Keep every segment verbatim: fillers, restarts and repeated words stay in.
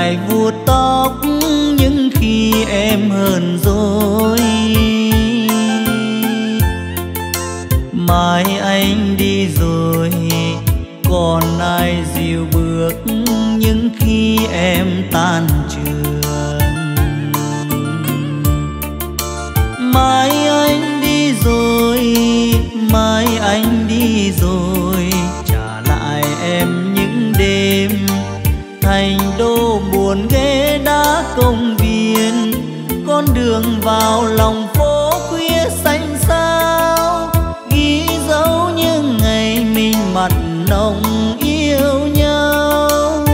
lại vuốt tóc những khi em hờn dỗi. Mai anh đi rồi còn ai dìu bước những khi em tan trường. Mai anh đi rồi, mai anh đi rồi, trả lại em những đêm thành đô buồn ghé đá công viên. Con đường vào lòng phố khuya xanh xao, ghi dấu những ngày mình mặn nồng yêu nhau.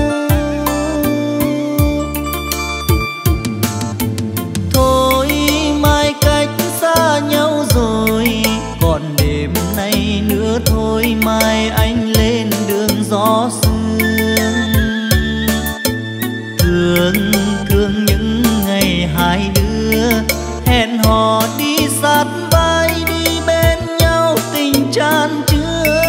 Thôi mai cách xa nhau rồi, còn đêm nay nữa thôi mai anh lên đường gió sương. Thương thương những ngày hai đứa hẹn hò đi sát vai, đi bên nhau tình chan chứa.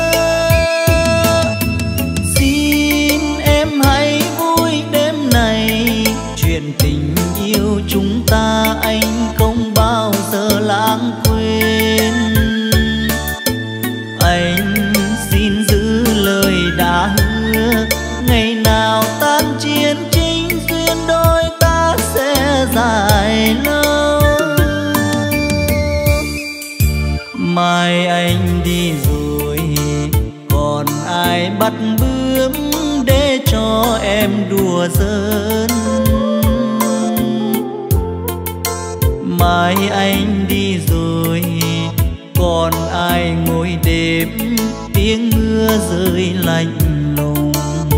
Xin em hãy vui đêm này, chuyện tình yêu chúng ta anh không bao giờ lãng quên. Anh xin giữ lời đã hứa, ngày nào tan chiến chính duyên đôi ta sẽ dài lâu. Mai anh đi rồi còn ai bắt bướm để cho em đùa giỡn. Mai anh đi rồi còn ai ngồi đêm tiếng mưa rơi lạnh lùng.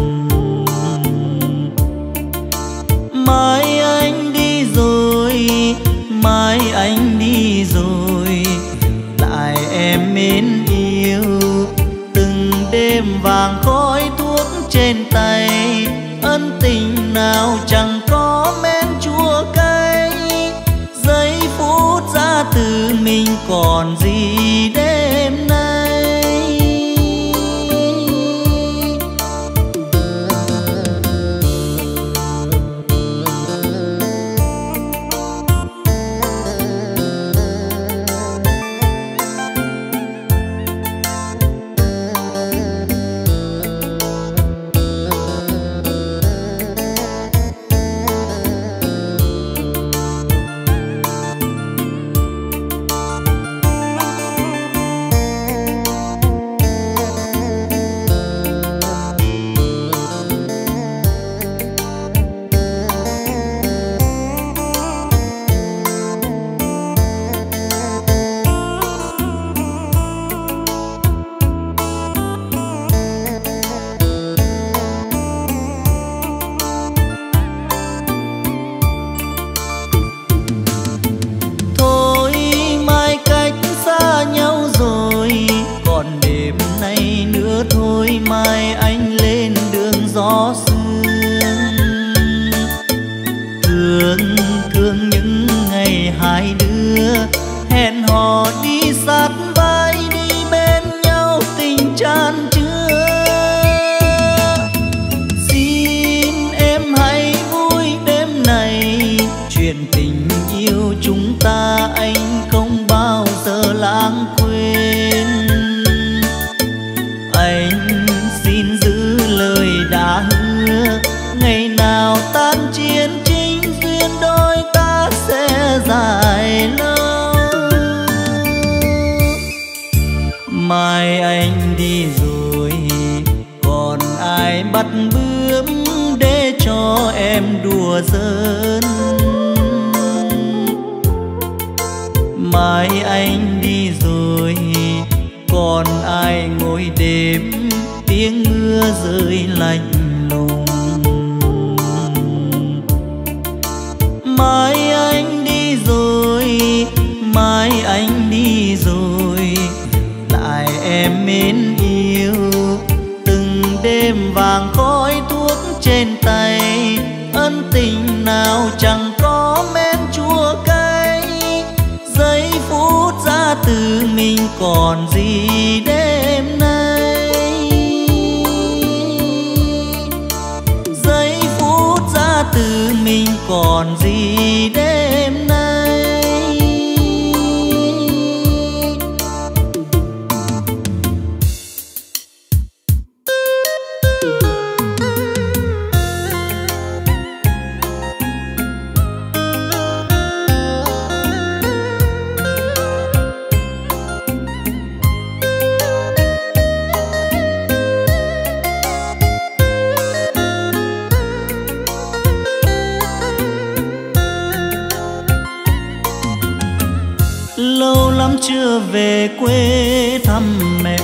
Mai anh đi rồi, mai anh đi rồi, lại em mến yêu. Từng đêm vàng khói thuốc trên tay, ân tình nào chẳng có men chua cay. Giây phút ra từ mình còn gì đêm nay. Mai anh lên đường gió sương. Thương thương những ngày hai đứa hẹn hò đi sát vai, đi bên nhau tình chan chứa. Xin em hãy vui đêm này, chuyện tình yêu chúng ta anh không bao giờ lãng quên. Anh xin giữ lời đã hứa, ngày nào tan chiến chính duyên đôi ta sẽ dài lâu. Mai anh đi rồi còn ai bắt bướm để cho em đùa giỡn. Mai anh đi rồi còn ai ngồi đêm tiếng mưa rơi lạnh lùng. Mai anh đi rồi, mai anh đi rồi, lại em mến yêu. Từng đêm vàng khói thuốc trên tay, ân tình nào chẳng có men chua cay. Giây phút ra từ mình còn gì đêm nay. Giây phút ra từ mình còn gì đêm nay. Lâu lắm chưa về quê thăm mẹ,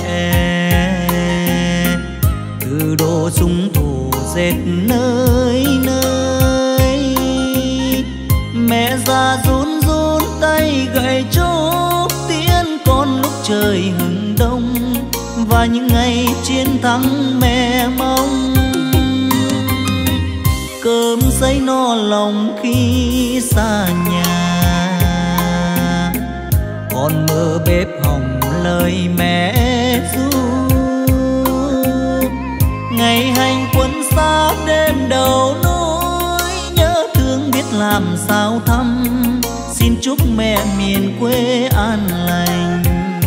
từ đồ súng thủ dệt nơi nơi. Mẹ già run run tay gậy trúc tiễn con lúc trời hừng đông, và những ngày chiến thắng mẹ mong. Cơm giấy no lòng khi xa nhà, còn mơ bếp hồng lời mẹ ru. Ngày hành quân xa đêm đầu núi, nhớ thương biết làm sao thăm. Xin chúc mẹ miền quê an lành.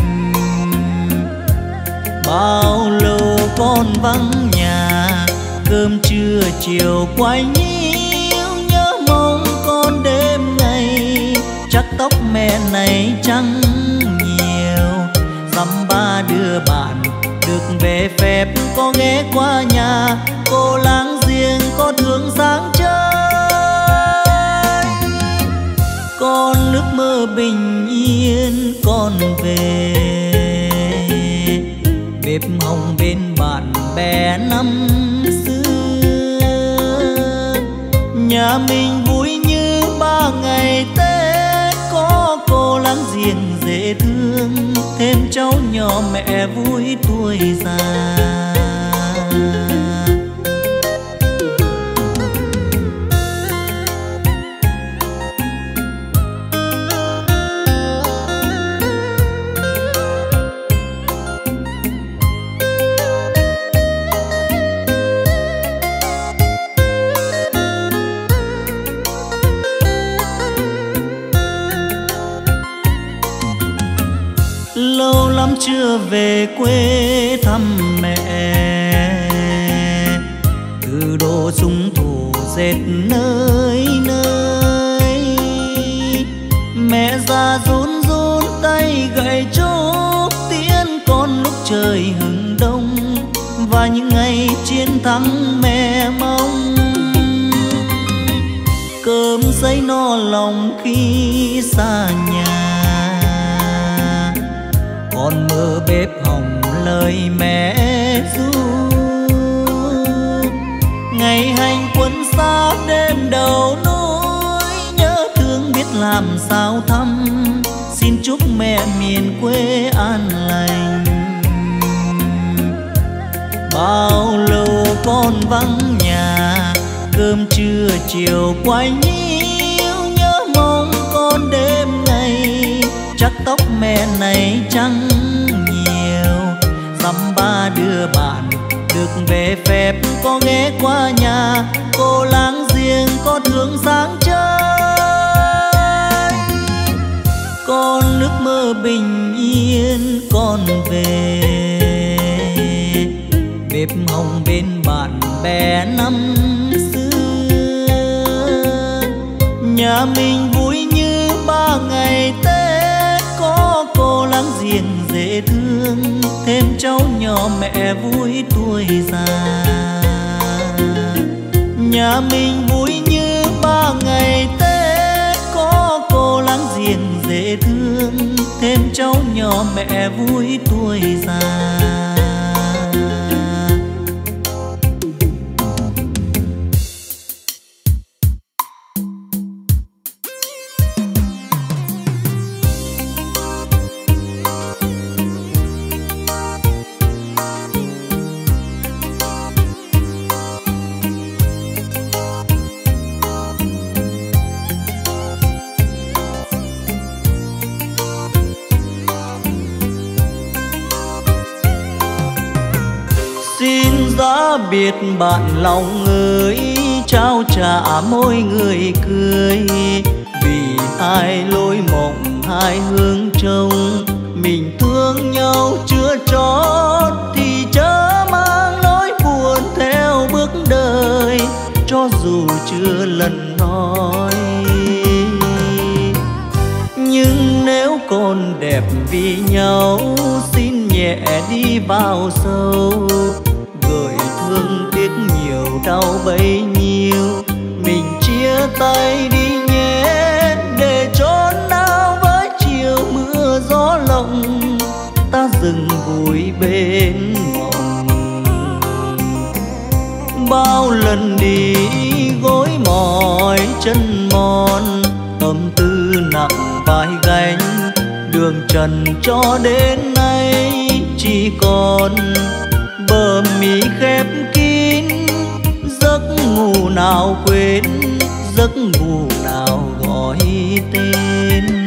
Bao lâu con vắng nhà, cơm trưa chiều quay nhiêu. Nhớ mong con đêm ngày, chắc tóc mẹ này chẳng nhiều. Dăm ba đứa bạn được về phép có ghé qua nhà. Cô láng giềng có thương sáng chơi. Con ước mơ bình yên con về, bếp hồng bên bạn bè năm xưa. Nhà mình vui như ba ngày Tết, có cô láng giềng dễ thương, thêm cháu nhỏ mẹ vui tuổi già. Lâu lắm chưa về quê thăm mẹ, từ đồ súng thủ dệt nơi nơi. Mẹ già run run tay gậy trúc tiễn con lúc trời hừng đông, và những ngày chiến thắng mẹ mong. Cơm giấy no lòng khi xa nhà, còn mơ bếp hồng lời mẹ ru. Ngày hành quân xa đêm đầu núi, nhớ thương biết làm sao thăm. Xin chúc mẹ miền quê an lành. Bao lâu con vắng nhà, cơm trưa chiều quay nhiêu. Nhớ mong con đêm ngày, chắc tóc mẹ này chẳng nhiều. Dăm ba đứa bạn được về phép có ghé qua nhà. Cô láng giềng có thương sáng chơi. Con ước mơ bình yên con về, bếp hồng bên bạn bè năm xưa. Nhà mình vui như ba ngày Tết, có cô láng giềng dễ thương, thêm cháu nhỏ mẹ vui tuổi già. Nhà mình vui như ba ngày Tết, có cô láng giềng dễ thương, thêm cháu nhỏ mẹ vui tuổi già. Xin giá biệt bạn lòng ơi, trao trả mỗi người cười. Vì hai lối mộng hai hướng trông, mình thương nhau chưa trót thì chớ mang nỗi buồn theo bước đời, cho dù chưa lần nói. Nhưng nếu còn đẹp vì nhau, xin nhẹ đi vào sâu, gợi thương tiếc nhiều đau bấy nhiêu. Mình chia tay đi nhé, để chốn nào với chiều mưa gió lộng, ta dừng vui bên mộng. Bao lần đi gối mỏi chân mòn, tâm tư nặng vai gánh, đường trần cho đến nay chỉ còn bờ mi khép kín. Giấc ngủ nào quên, giấc ngủ nào gọi tên.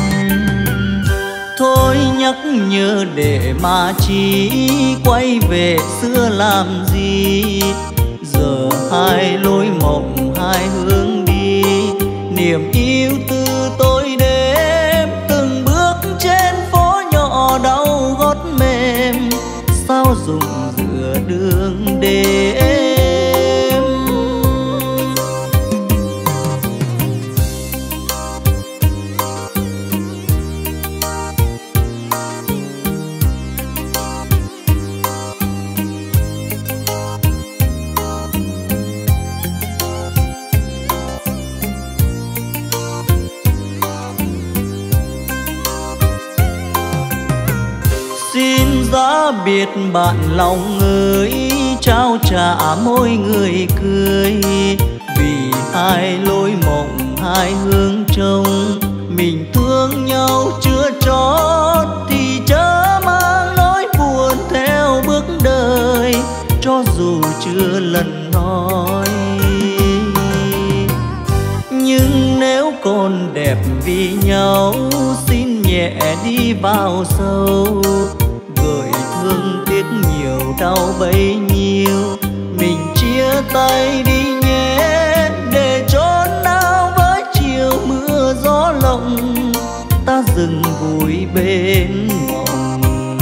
Thôi nhắc nhớ để mà chi, quay về xưa làm gì. Giờ hai lối mộng hai hướng đi, niềm yêu từ tôi đêm. Từng bước trên phố nhỏ đau gót mềm, sao dùng giữa đường đêm. Xin giá biệt bạn lòng ơi, trao trả mỗi người cười. Vì hai lối mộng hai hướng trông, mình thương nhau chưa trót thì chớ mang nỗi buồn theo bước đời, cho dù chưa lần nói. Nhưng nếu còn đẹp vì nhau, xin nhẹ đi vào sâu, gợi thương tiếc nhiều đau bấy nhiêu. Mình chia tay đi nhé, để chốn nào với chiều mưa gió lộng, ta dừng vui bên mộng.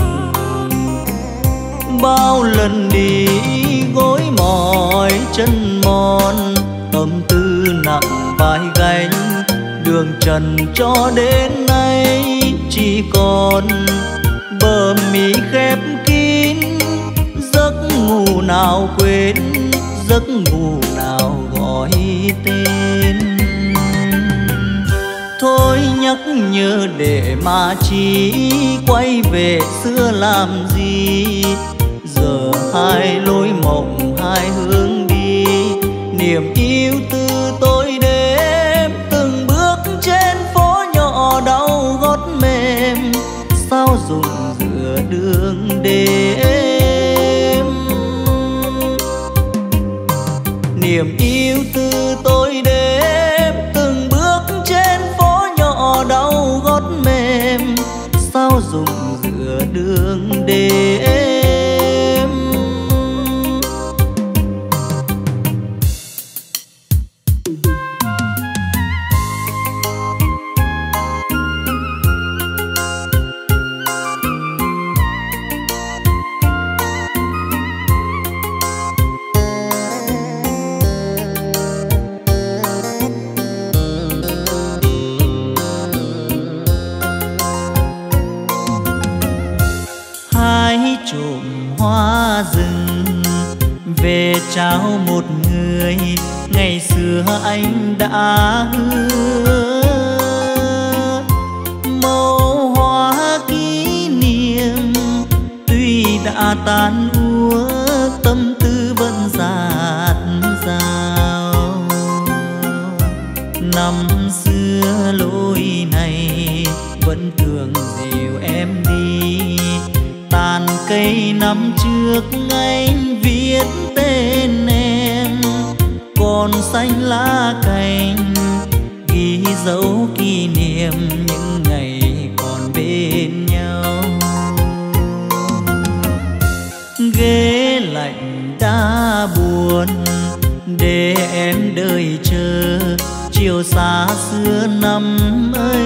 Bao lần đi gối mỏi chân mòn, tâm tư nặng vai gánh, đường trần cho đến nay chỉ còn bờ mi khép kín. Giấc ngủ nào quên, giấc ngủ nào gọi tên. Thôi nhắc nhớ để mà chi, quay về xưa làm gì. Giờ hai lối mộng hai hướng đi, niềm yêu từ tôi đêm. Từng bước trên phố nhỏ đau gót mềm, sao dùng giữa đường đêm. Niềm yêu từ tôi đêm, từng bước trên phố nhỏ đau gót mềm, sao dùng giữa đường đêm. Hoa rừng về trao một người, ngày xưa anh đã hứa. Màu hoa kỷ niệm tuy đã tan úa, tâm tư vẫn dạt dào. Năm xưa lối này vẫn thường dìu em đi, tàn cây năm trước anh viết tên em, còn xanh lá cành ghi dấu kỷ niệm những ngày còn bên nhau. Ghế lạnh đã buồn để em đợi chờ chiều xa xưa năm ấy.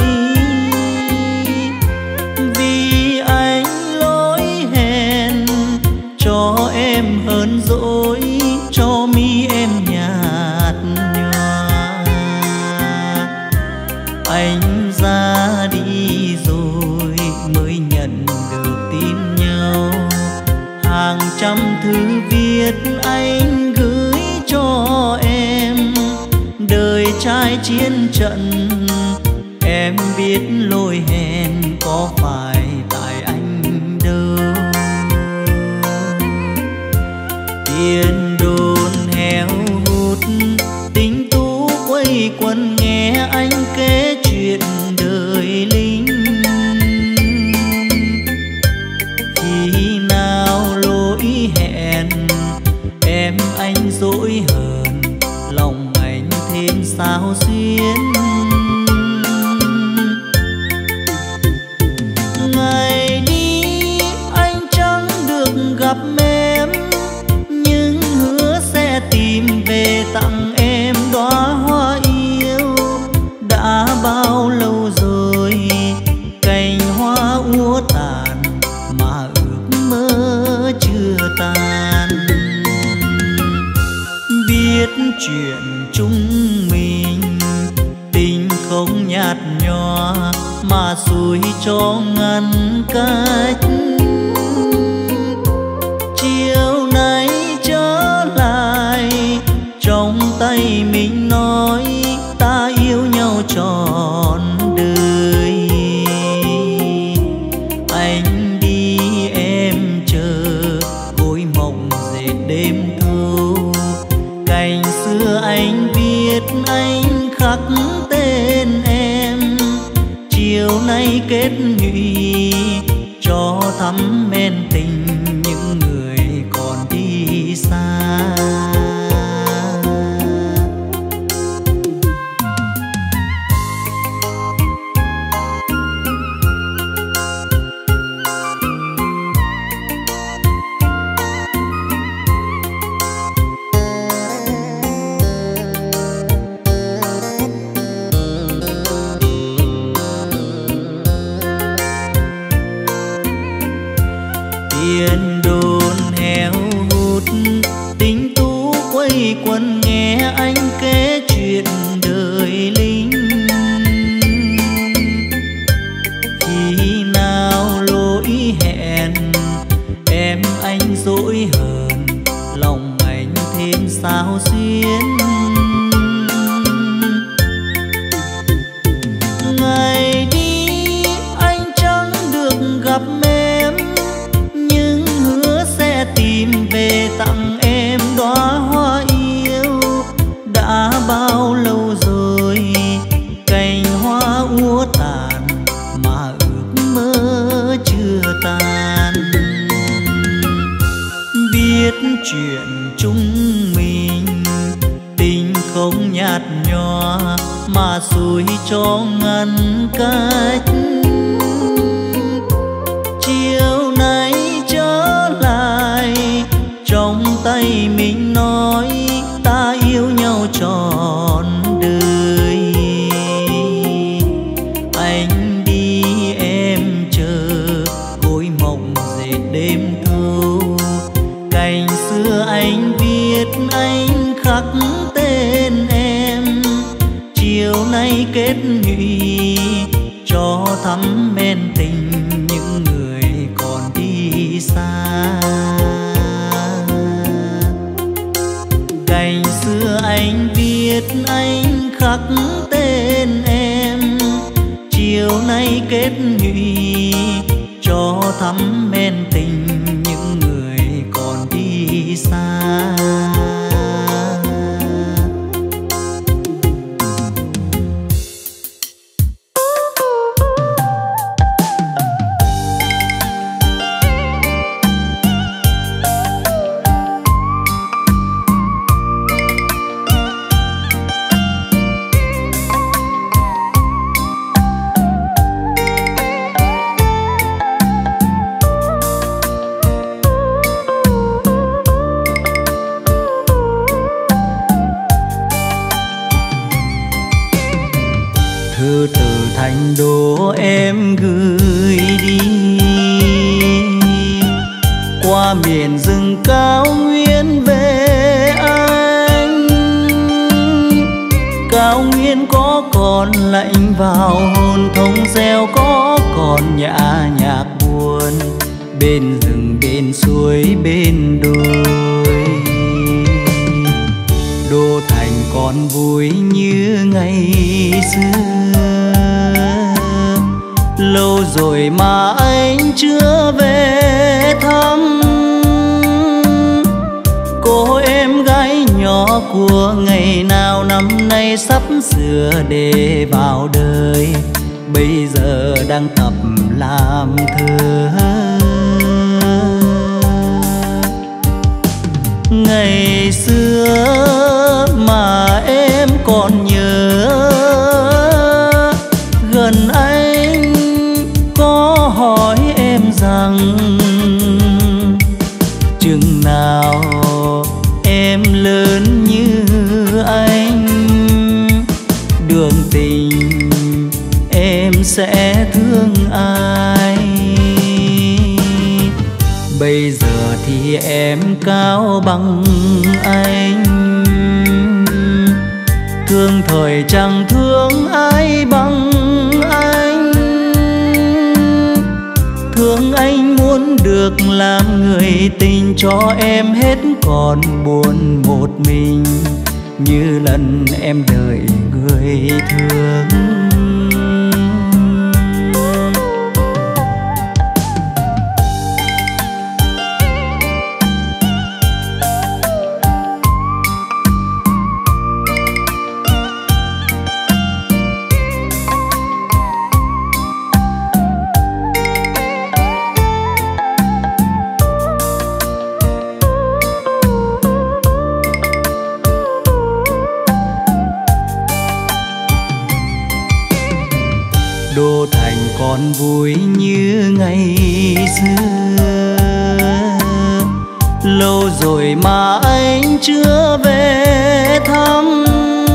Vì anh lỗi hẹn cho em hờn dỗi, cho mi em nhạt nhòa. Anh ra đi rồi mới nhận được tin nhau, hàng trăm thư viết anh gửi cho em. Đời trai chiến trận em biết lỗi hẹn có phải tại anh đâu. Tiền đồn héo hút tình tú quây quần nghe anh kể chuyện đời lính. Khi nào lỗi hẹn em anh dỗi hờn, lòng anh thêm sao xuyến. Ngày đi anh chẳng được gặp em, nhưng hứa sẽ tìm về tặng em đóa hoa yêu. Đã bao lâu rồi cành hoa úa tàn mà ước mơ chưa tan. Biết chuyện chúng mình tình không nhạt nhòa, mà xuôi cho ngăn cách. Chiều nay trở lại trong tay mình nói ta yêu nhau trọn đời. Anh đi em chờ gối mộng dệt đêm thâu, cành xưa anh viết anh khắc tên em. Chiều nay kết nhụy cho thắm men tình những người còn đi xa. Tiền đồn héo hút tình tú quây quần nghe anh kể chuyện đời lính. Khi nào lỗi hẹn em anh dỗi hờn, lòng anh thêm sao xuyến. Ngày đi anh chẳng được gặp em, nhưng hứa sẽ tìm về tặng em đóa hoa yêu. Đã bao lâu rồi cành hoa úa tàn mà ước mơ chưa tan. Biết chuyện chúng mình tình không nhạt nhòa, mà xuôi cho ngăn cách. Chiều nay trở lại trong tay mình nói ta yêu nhau trọn đời. Anh đi em chờ gối mộng dệt đêm thâu, cành xưa anh viết anh khắc tên em. Chiều nay kết nhụy cho thắm men tình những người còn đi xa. Cành xưa anh viết anh khắc tên em. Chiều nay kết nhụy cho thắm men tình những người còn đi xa. Thư từ Thành Đô em gửi đi, qua miền rừng cao nguyên về anh. Cao nguyên có còn lạnh vào hồn, thông reo có còn nhã nhạc buồn, bên rừng bên suối bên đồi. Đô Thành còn vui như ngày xưa, lâu rồi mà anh chưa về thăm. Cô em gái nhỏ của ngày nào năm nay sắp sửa để vào đời, bây giờ đang tập làm thơ. Ngày xưa mà em còn nhớ, gần anh có hỏi em rằng chừng nào em lớn như anh, đường tình em sẽ thương ai. Bây giờ thì em cao bằng anh, thương thời chẳng thương ai bằng anh. Thương anh muốn được làm người tình cho em hết còn buồn một mình, như lần em đợi người thương. Đô Thành còn vui như ngày xưa, lâu rồi mà anh chưa về thăm.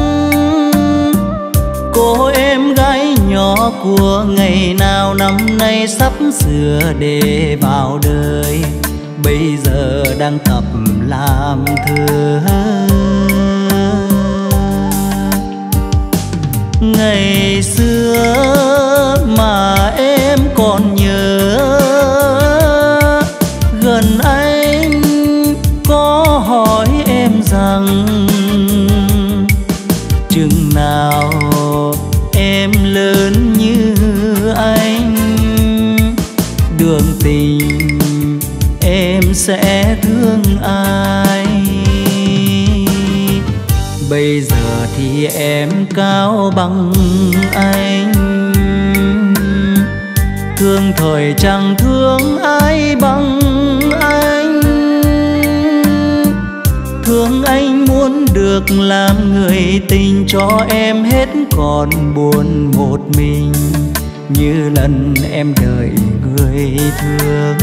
Cô em gái nhỏ của ngày nào năm nay sắp sửa để vào đời, bây giờ đang tập làm thơ. Ngày xưa mà em còn nhớ, gần anh có hỏi em rằng chừng nào em lớn như anh, đường tình em sẽ thương ai. Bây giờ thì em cao bằng anh, thương thời chẳng thương ai bằng anh. Thương anh muốn được làm người tình cho em hết còn buồn một mình, như lần em đợi người thương.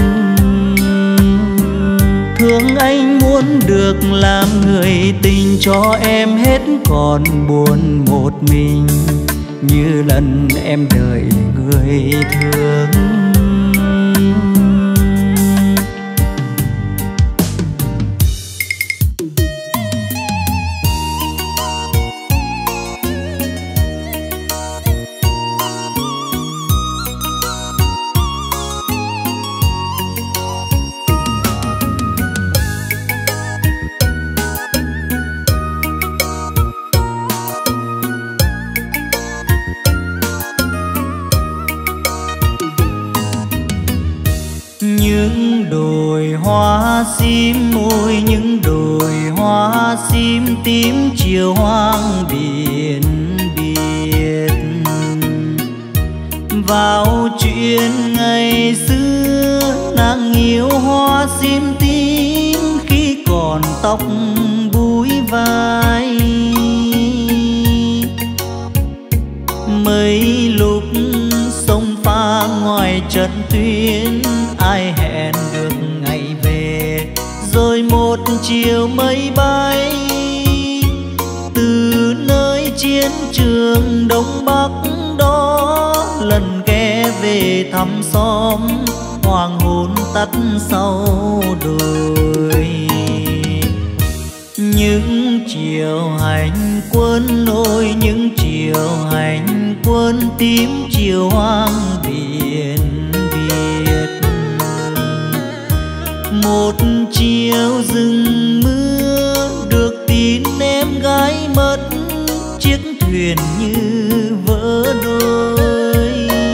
Thương anh muốn được làm người tình cho em hết còn buồn một mình, như lần em đợi người thương. Những đồi hoa sim môi, những đồi hoa sim tím chiều hoang biển biệt. Vào chuyện ngày xưa nàng yêu hoa sim tím khi còn tóc búi vai. Mấy lúc sông pha ngoài trận tuyến, ai hẹn được ngày về, rồi một chiều mây bay từ nơi chiến trường Đông Bắc về thăm xóm, hoàng hôn tắt sau đồi. Những chiều hành quân ôi, những chiều hành quân tím chiều hoang biển Việt. Một chiều rừng mưa được tin em gái mất, chiếc thuyền như vỡ đôi.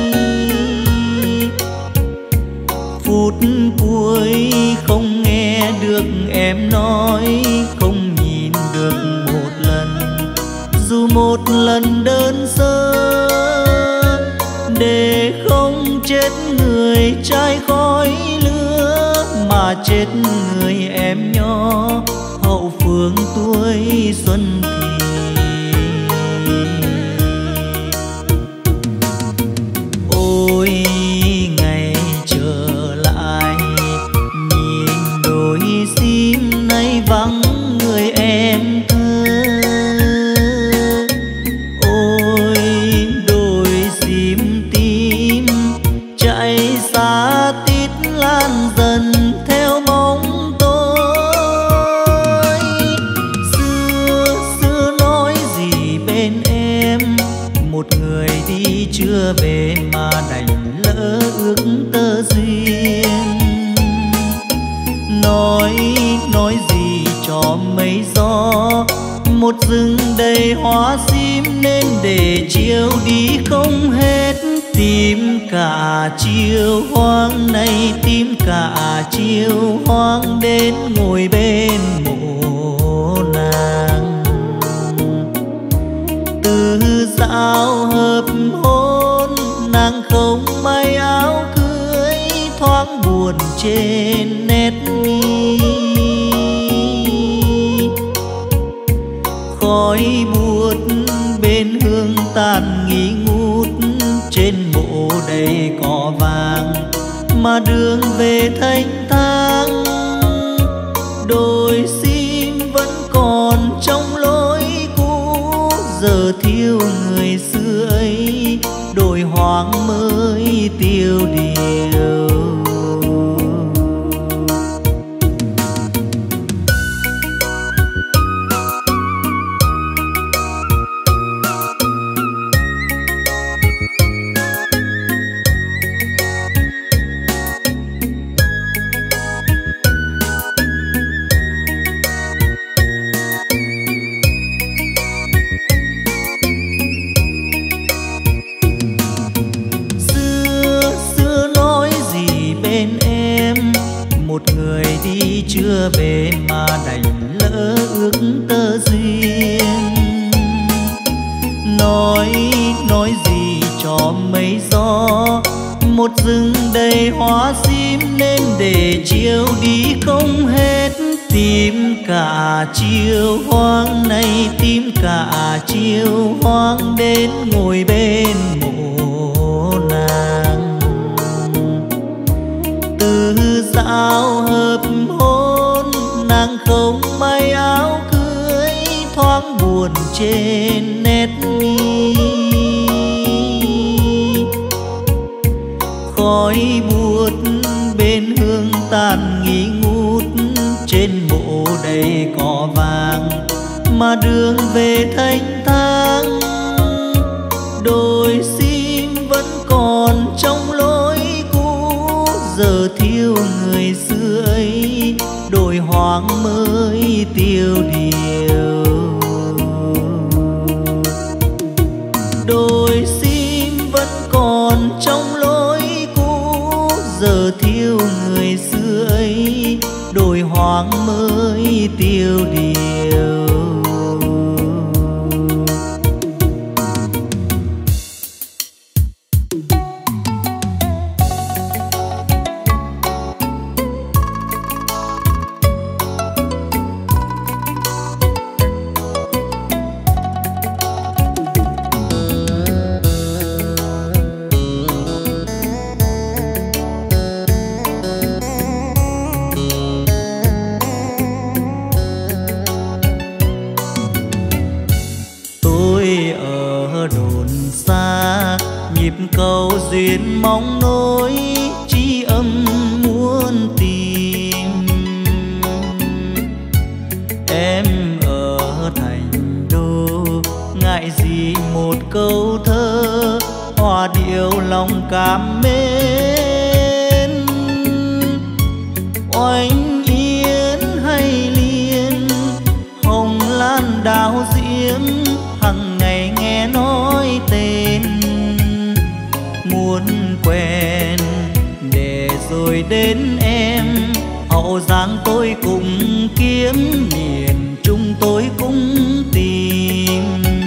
Phút cuối không nghe được em nói, không nhìn được một lần, dù một lần đơn sơ, để không chết người trai khói lửa, mà chết người em nhỏ hậu phương tuổi xuân thì. Ôi ngày trở lại, nhìn đôi sim nay vắng người em thơ. Ôi đôi sim tím chạy xa tít lan dần theo bóng tôi. Xưa xưa nói gì bên em, một người đi chưa về mà đành lỡ ước tơ duyên. Nói nói gì cho mây gió, một rừng đầy hoa sim nên để chiều đi không hết. Tìm cả chiều hoang này, tìm cả chiều hoang đến ngồi bên mộ nàng. Từ dạo hợp hôn nàng không may áo cưới, thoáng buồn trên nét mi. Khói buốt bên hương tàn nghi ngút, trên mộ đầy cỏ vàng mà đường về thanh thang. Đôi sim vẫn còn trong lối cũ, giờ thiếu người xưa ấy, đồi hoang mới tiêu điều. Chưa về mà đành lỡ ước tơ duyên. Nói nói gì cho mây gió, một rừng đầy hoa sim nên để chiều đi không hết. Tìm cả chiều hoang này, tìm cả chiều hoang đến ngồi bên mộ nàng. Từ dạo hợp hôn nàng không may áo cưới, thoáng buồn trên nét mi. Khói buốt bên hương tàn nghi ngút, trên mộ đầy cỏ vàng mà đường về thanh thang. Đôi sim vẫn còn trong lối cũ, giờ thiếu người xưa ấy, đồi hoang mới tiêu điều. Đôi sim vẫn còn trong lối cũ, giờ thiếu người xưa ấy, đồi hoang mới tiêu điều. nhịp cầu duyên mong nối tri âm muôn tìm. Em ở thành đô ngại gì một câu thơ, hòa điệu lòng cảm mến. Oanh yến hay liên, hồng lan đào diễm, hằng ngày nghe nói tên. Muốn quen để rồi đến em, hậu giang tôi cùng kiếm, miền trung tôi cũng tìm.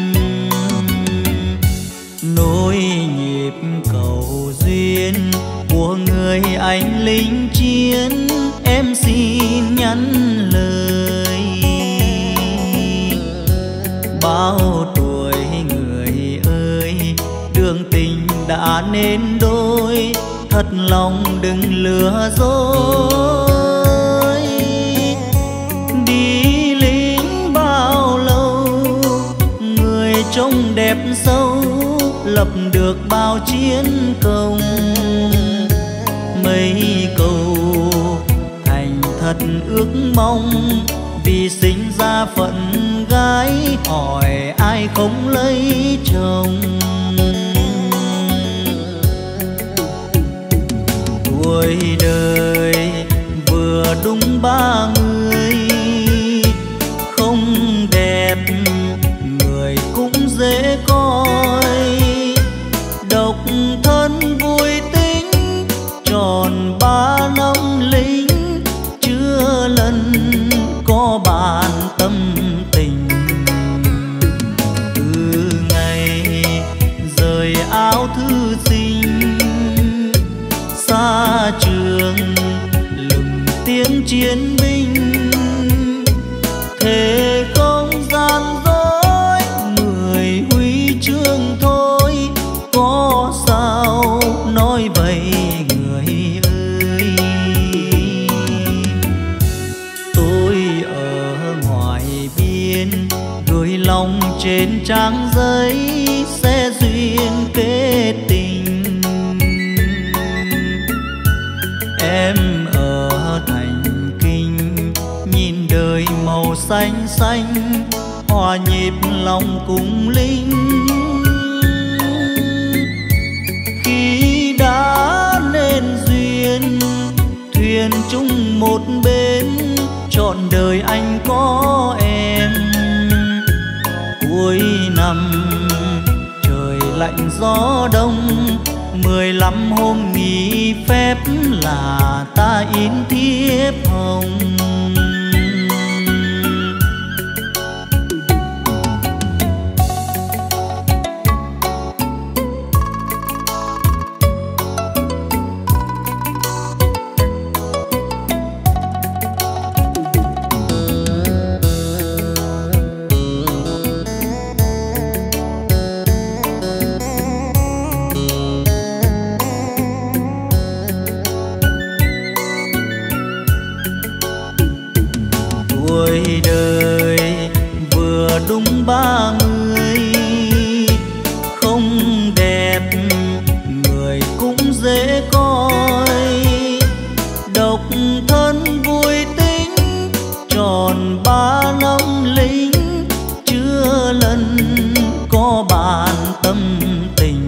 Nối nhịp cầu duyên của người anh lính chiến, em xin nhắn lời. Bao tuổi người ơi, đường tình đã nên đôi, thật lòng đừng lừa dối. Đi lính bao lâu, người trông đẹp sâu, lập được bao chiến công. Mấy câu thành thật ước mong, vì sinh ra phận gái, hỏi ai không lấy chồng. Tuổi đời vừa đúng ba mươi, không đẹp người cũng dễ coi. Độc thân vui tính tròn ba năm lính, chưa lần có bàn tâm tình. Từ ngày rời áo thư sinh, xa trường lừng tiếng chiến binh, thề không gian dối, mười huy chương thôi, có sao nói vậy người ơi. Tôi ở ngoài biên, gửi lòng trên trang giấy, sẽ duyên kết tình. Em ở thành kinh, nhìn đời màu xanh xanh, hòa nhịp lòng cùng linh. Khi đã nên duyên, thuyền chung một bên, trọn đời anh có em. Cuối năm trời lạnh gió đông, mười lăm hôm nghỉ phép là ta in thiếp hồng. Tuổi đời vừa đúng ba mươi, không đẹp người cũng dễ coi. Độc thân vui tính tròn ba năm lính, chưa lần có bàn tâm tình.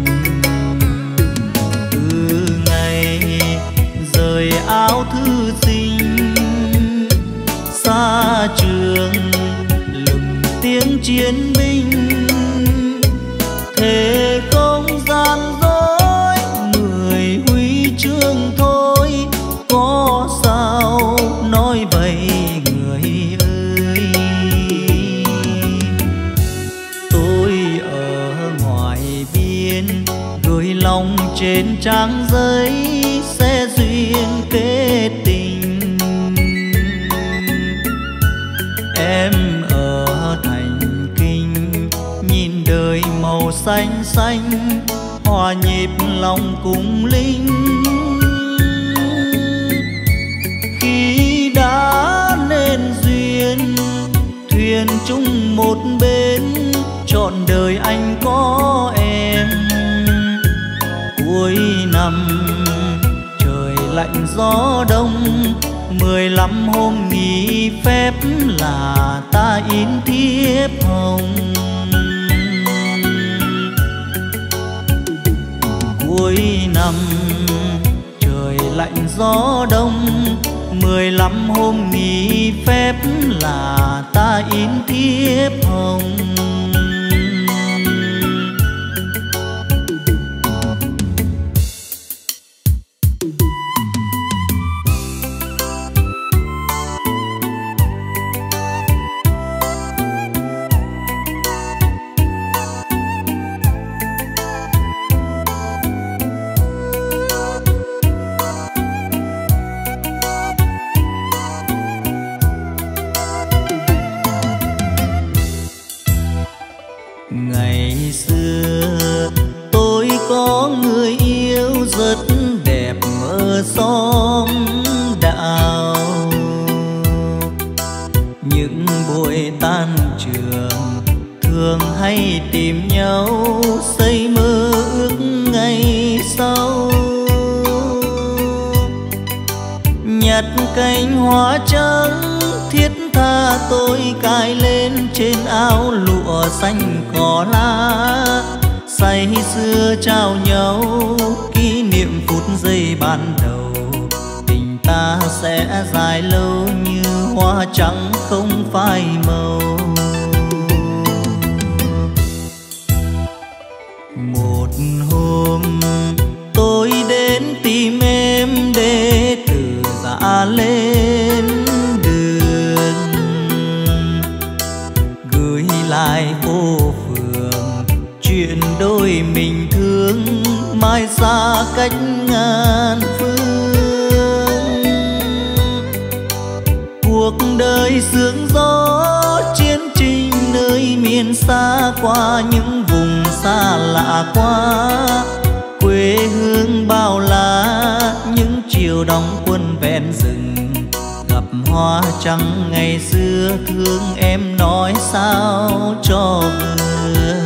Từ ngày rời áo thư sinh, xa trường lừng tiếng chiến binh, thề không gian dối, mười huy chương thôi, có sao nói vậy người ơi. Tôi ở ngoài biên, gửi lòng trên trang giấy, sẽ duyên kết tình. Em ở thành kinh, nhìn đời màu xanh xanh, hòa nhịp lòng cùng linh. Khi đã nên duyên, thuyền chung một bên, trọn đời anh có em. gió đông. Mười lăm hôm nghỉ phép là ta in thiếp hồng. Cuối năm trời lạnh gió đông. Mười lăm hôm nghỉ phép là ta in thiếp hồng. xóm đạo. Những buổi tan trường thường hay tìm nhau xây mơ ước ngày sau. Nhặt cánh hoa trắng thiết tha tôi cài lên trên áo lụa xanh cỏ lá. Say xưa trao nhau kỷ niệm phút giây ban đầu. Tình ta sẽ dài lâu như hoa trắng không phai màu. Một hôm tôi đến tìm em để từ giã lên đường, gửi lại phố phường chuyện đôi mình thương mai xa cách ngàn phương. Cuộc đời sương gió chiến trình nơi miền xa qua những vùng xa lạ quá. Quê hương bao la những chiều đóng quân ven rừng, gặp hoa trắng ngày xưa thương em nói sao cho vừa.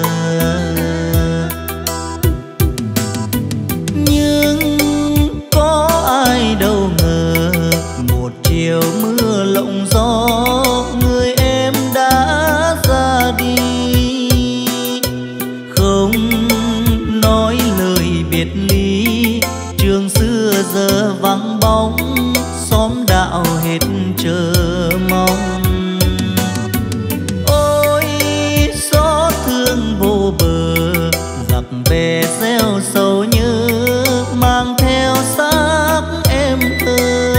Nhưng có ai đâu ngờ một chiều mưa lộng gió người em đã ra đi. Không nói lời biệt ly trường xưa giờ vắng bóng, xóm đạo hết chờ mong. Ôi xót thương vô bờ giặc bè gieo sầu nhớ, mang theo xác em thơ.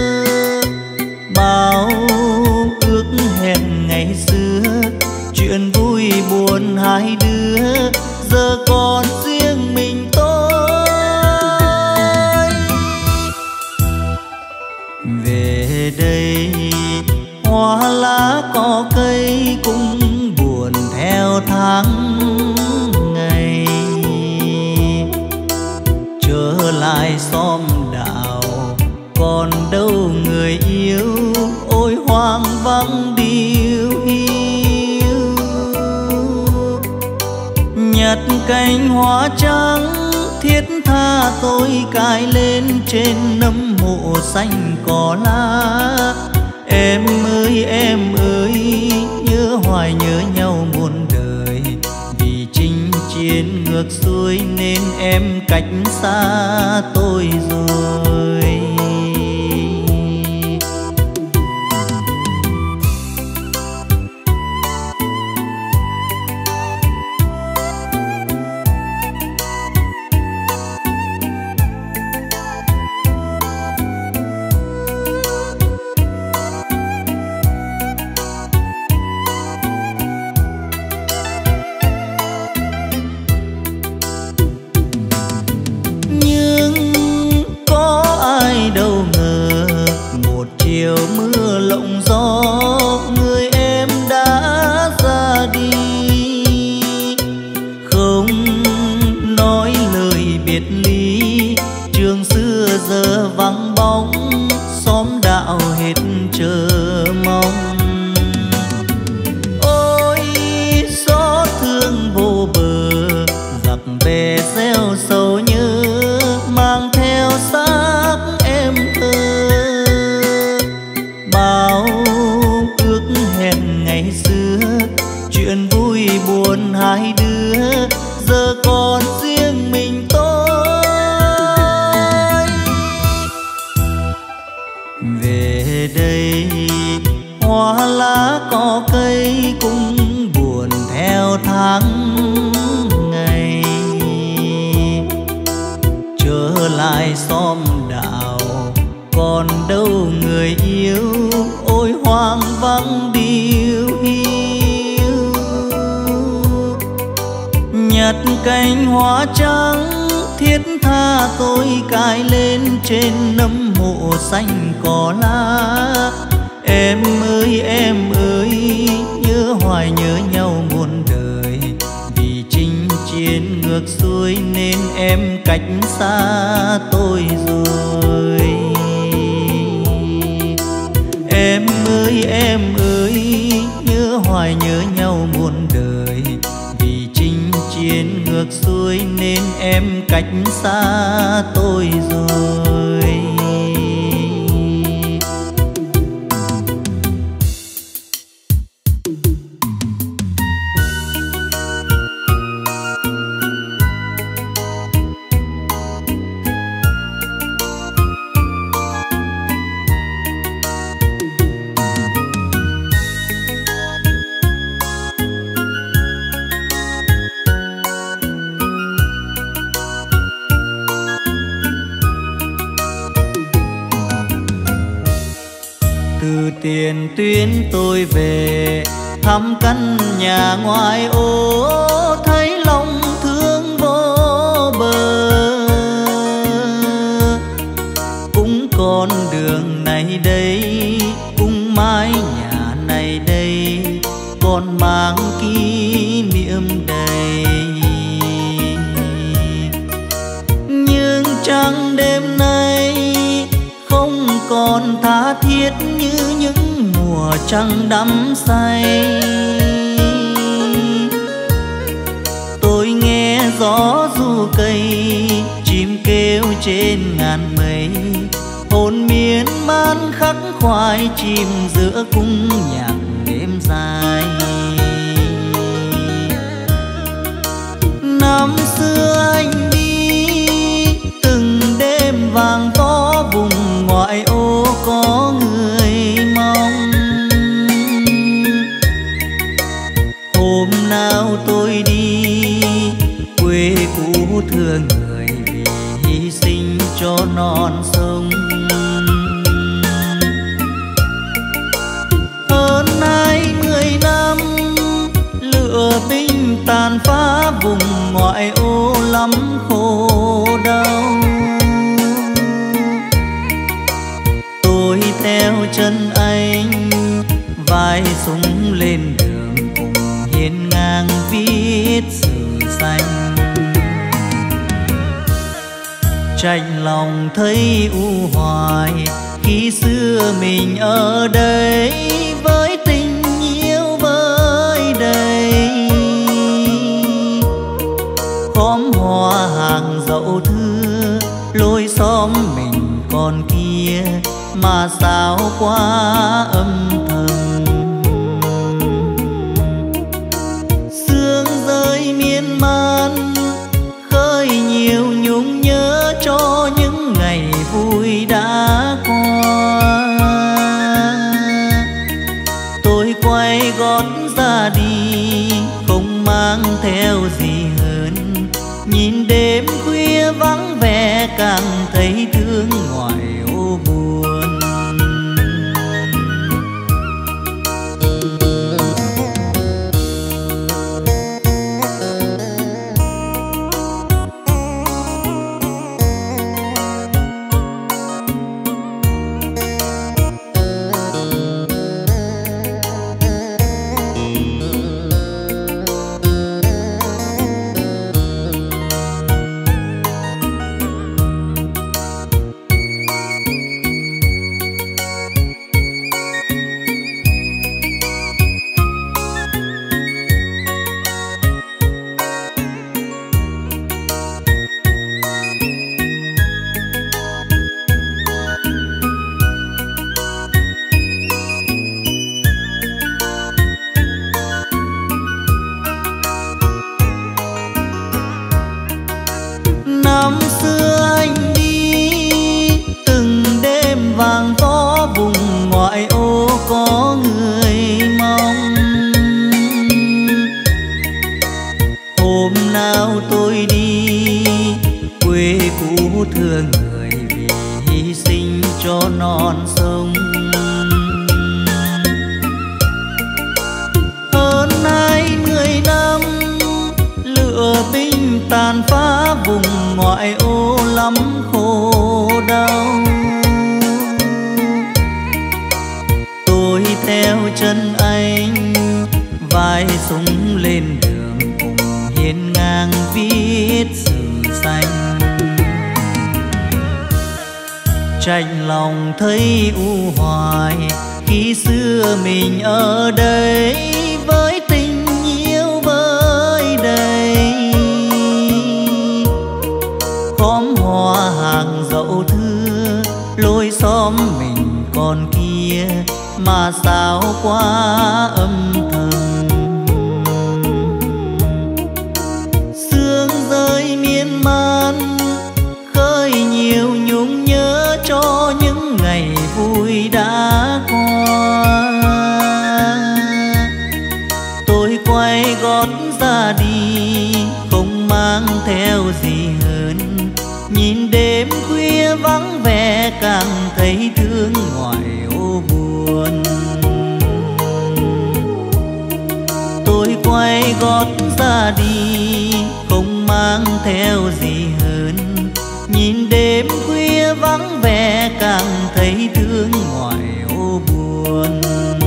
Bao ước hẹn ngày xưa chuyện vui buồn hai đứa giờ còn riêng mình tôi. Về đây hoa lá cỏ cây cũng buồn theo tháng ngày. Trở lại xóm đạo còn đâu người yêu, ôi hoang vắng điêu hiu. Nhặt cánh hoa trắng thiết tha tôi cài lên trên nấm mộ xanh cỏ lá. Em ơi em ơi nhớ hoài nhớ nhau muôn đời, vì chinh chiến ngược xuôi nên em cách xa tôi rồi. Có buồn hai đứa, giờ còn riêng mình tôi. Về đây hoa lá cỏ cây cũng buồn theo tháng ngày, trở lại xóm đạo còn đâu người yêu, ôi hoang vắng điêu hiu. Nhặt cành hoa trắng thiết tha tôi cài lên trên nấm mộ xanh cỏ lá. Em ơi em ơi, nhớ hoài nhớ nhau muôn đời, vì chinh chiến ngược xuôi nên em cách xa tôi rồi. Em ơi em ơi, nhớ hoài nhớ nhau muôn đời, vì chinh chiến ngược xuôi nên em cách xa tôi rồi. Tiền tuyến tôi về thăm căn nhà ngoài ô, thấy lòng thương vô bờ. Cũng con đường này đây, cũng mái nhà này đây, còn mang kỷ niệm đầy. Nhưng chẳng đêm nay không còn tha thiết như những mùa trăng đắm say. Tôi nghe gió ru cây, chim kêu trên ngàn mây, hồn miên man khắc khoải chìm giữa cung nhạc đêm dài. Năm xưa anh đi từng đêm vàng có vùng ngoại ô có người mong. Hôm nào tôi đi quê cũ thương người, vì hy sinh cho non sông. Hơn hai mươi năm lửa binh tàn phá vùng ngoại ô lắm khổ đau. Tôi theo chân anh vai súng lên đường, cùng hiên ngang viết sử danh. Chạnh lòng thấy u hoài khi xưa mình ở đây, với tình yêu vơi đầy. Khóm hoa hàng dậu thưa lối xóm mình còn kia, mà sao quá âm thầm. Sương rơi miên man khơi nhiều nhung nhớ cho những ngày vui đã qua. Tôi quay gót ra đi không mang theo gì hơn, nhìn đêm khuya vắng vẻ càng thấy thương ngoài ô buồn. Hôm nào tôi đi quê cũ thương người vì hy sinh cho non sông. Hơn hai mươi năm lửa binh tàn phá vùng ngoại ô lắm khổ đau. Tôi theo chân anh vai súng lên đường cùng hiên ngang viết sử xanh. Chạnh lòng thấy u hoài khi xưa mình ở đây với tình yêu vơi đầy. Khóm hoa hàng dậu thưa lối xóm mình còn kia mà sao quá âm thầm. Sương rơi miên man khơi nhiều nhung nhớ cho những ngày vui đã qua. Tôi quay gót ra đi không mang theo gì hơn, nhìn đêm khuya vắng vẻ càng thấy thương ngoại ô buồn. Tôi quay gót ra đi không mang theo gì hơn, nhìn đêm khuya vắng vẻ càng thấy thương ngoại ô buồn.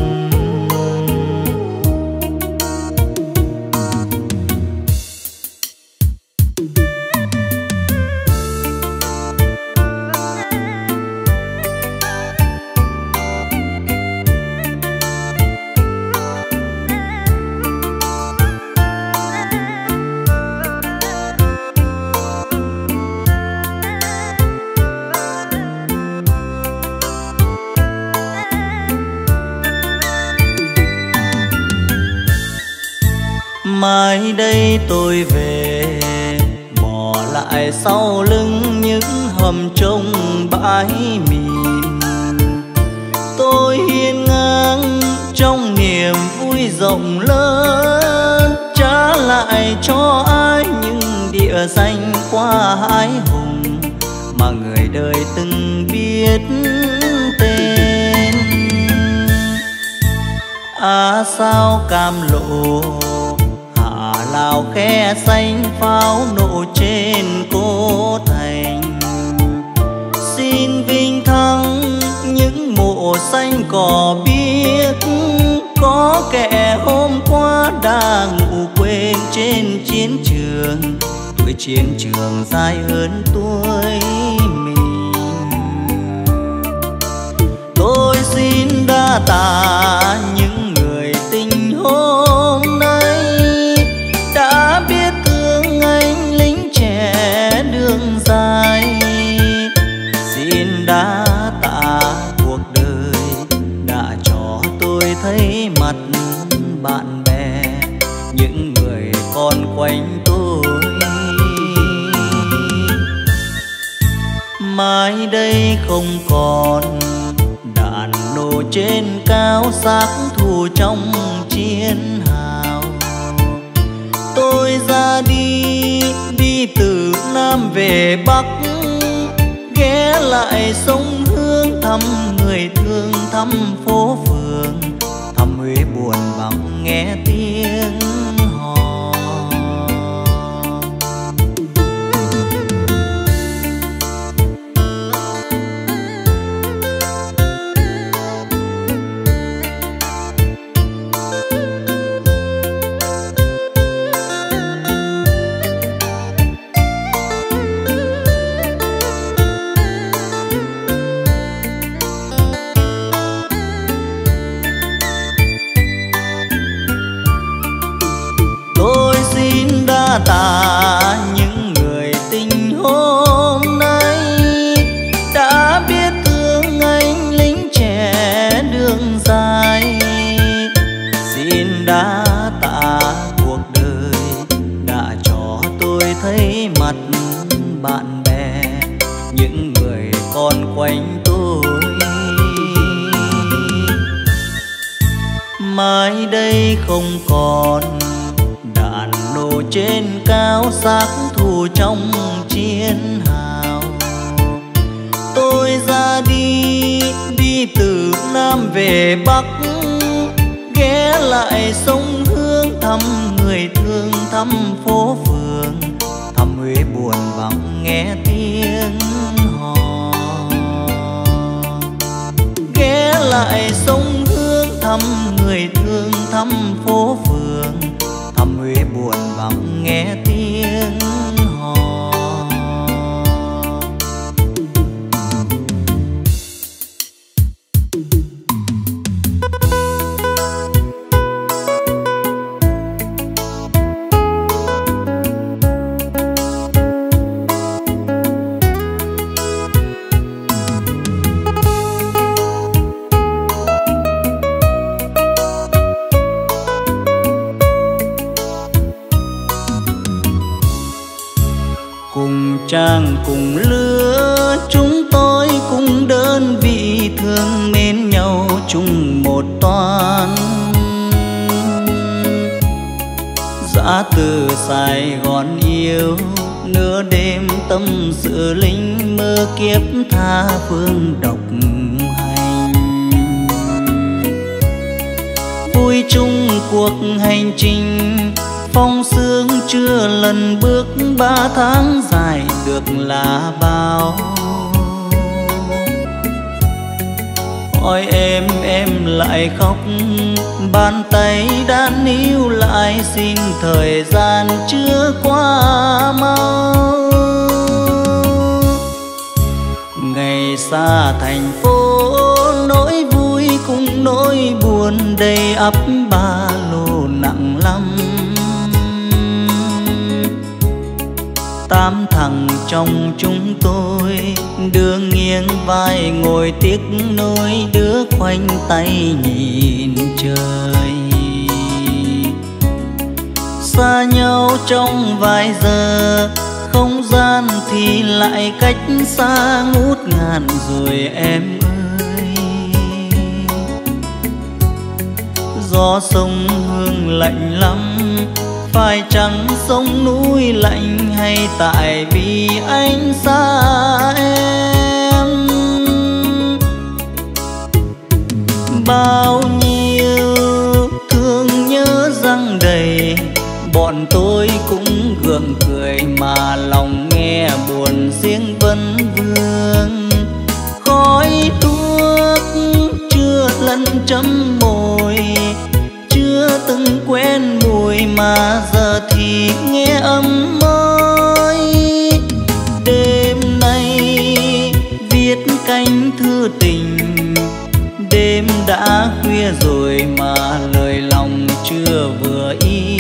Mai đây tôi về bỏ lại sau lưng những hầm trông bãi mìn. Tôi hiên ngang trong niềm vui rộng lớn, trả lại cho ai những địa danh qua hải hùng mà người đời từng biết tên. À sao Cam Lộ, Lào khe xanh pháo nổ trên cố thành. Xin vinh thắng những mộ xanh cỏ biếc, có kẻ hôm qua đã ngủ quên trên chiến trường. Tuổi chiến trường dài hơn tuổi mình. Tôi xin đa tạ những người tình hôm nay đã biết thương anh lính trẻ đường dài. Xin đa tạ cuộc đời đã cho tôi thấy mặt bạn bè, những người còn quanh tôi. Mai đây không còn đạn nổ trên cao xác thù trong chiến hào. Tôi ra đi, đi từ Nam về Bắc, ghé lại sông Hương thăm người thương, thăm phố phường, thăm Huế buồn vắng nghe tiếng hò. Tạ những người tình hôm nay đã biết thương anh lính trẻ đường dài. Xin đa tạ cuộc đời đã cho tôi thấy mặt bạn bè, những người còn quanh tôi. Mai đây không còn đạn nổ trên cao xác thù trong chiến hào. Tôi ra đi, đi từ Nam về Bắc, ghé lại sông Hương thăm người thương, thăm phố phường, thăm Huế buồn vắng nghe tiếng hò. Ghé lại sông Hương thăm người thương, thăm phố phường, thăm Huế buồn vắng nghe tiếng hò. Trang cùng lứa chúng tôi cùng đơn vị thương mến nhau chung một toán. Dã từ Sài Gòn yêu nửa đêm tâm sự lính mơ kiếp tha phương độc hành. Vui chung cuộc hành trình phong sương chưa lần bước, ba tháng dài được là bao. Hỏi em em lại khóc, bàn tay đã níu lại, xin thời gian chưa qua mau. Ngày xa thành phố nỗi vui cùng nỗi buồn đầy ắp ba lô nặng lắm. Tám thằng trong chúng tôi đưa nghiêng vai ngồi tiếc nối, đứa khoanh tay nhìn trời. Xa nhau trong vài giờ, không gian thì lại cách xa ngút ngàn rồi em ơi. Gió sông Hương lạnh lắm, phải chăng sông núi lạnh hay tại vì anh xa em. Bao nhiêu thương nhớ răng đầy, bọn tôi cũng gượng cười mà lòng nghe buồn riêng vẫn vương. Khói thuốc chưa lần chấm môi, chưa từng quen mùi mà giờ thì nghe ấm môi. Đêm nay viết cánh thư tình, đêm đã khuya rồi mà lời lòng chưa vừa ý.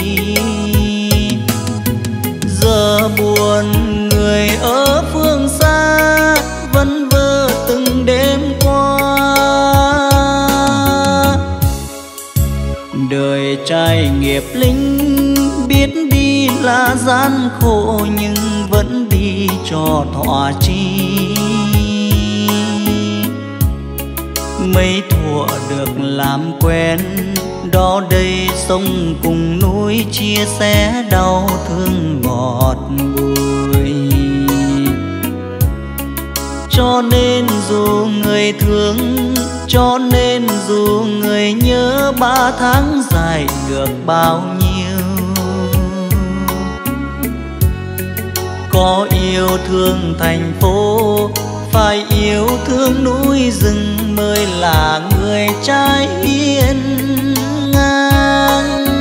Giờ buồn người ở phương xa vẫn vơ từng đêm qua. Đời trai nghiệp lính biết đi là gian khổ, nhưng vẫn đi cho thỏa chí. Mấy thuở được làm quen, đó đây sông cùng núi chia sẻ đau thương ngọt bùi. Cho nên dù người thương, cho nên dù người nhớ, ba tháng dài được bao nhiêu. Có yêu thương thành phố, phải yêu thương núi rừng mới là người trai hiên ngang.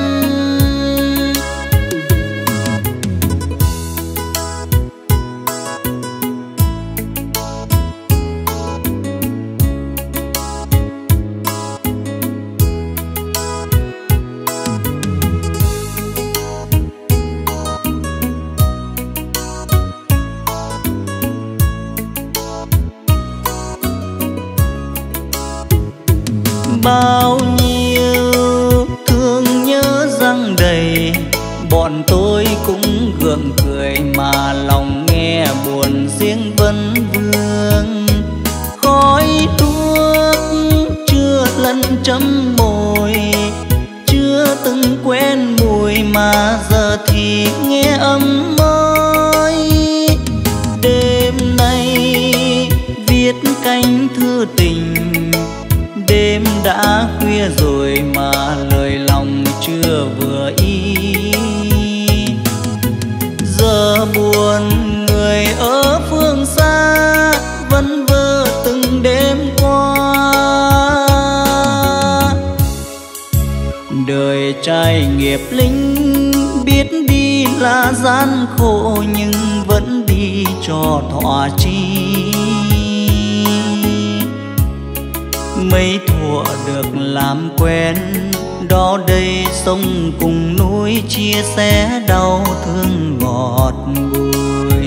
Bao nhiêu thương nhớ răng đầy, bọn tôi cũng gượng cười mà lòng nghe buồn riêng vẫn vương. Khói thuốc chưa lần chấm môi, chưa từng quen mùi mà giờ thì nghe ấm mới. Đêm nay viết cánh thư tình, đêm đã khuya rồi mà lời lòng chưa vừa ý. Giờ buồn người ở phương xa vẫn vơ từng đêm qua. Đời trai nghiệp lính biết đi là gian khổ nhưng vẫn đi cho thỏa chí. Mấy thuở được làm quen đó đây sông cùng núi chia sẻ đau thương ngọt bùi.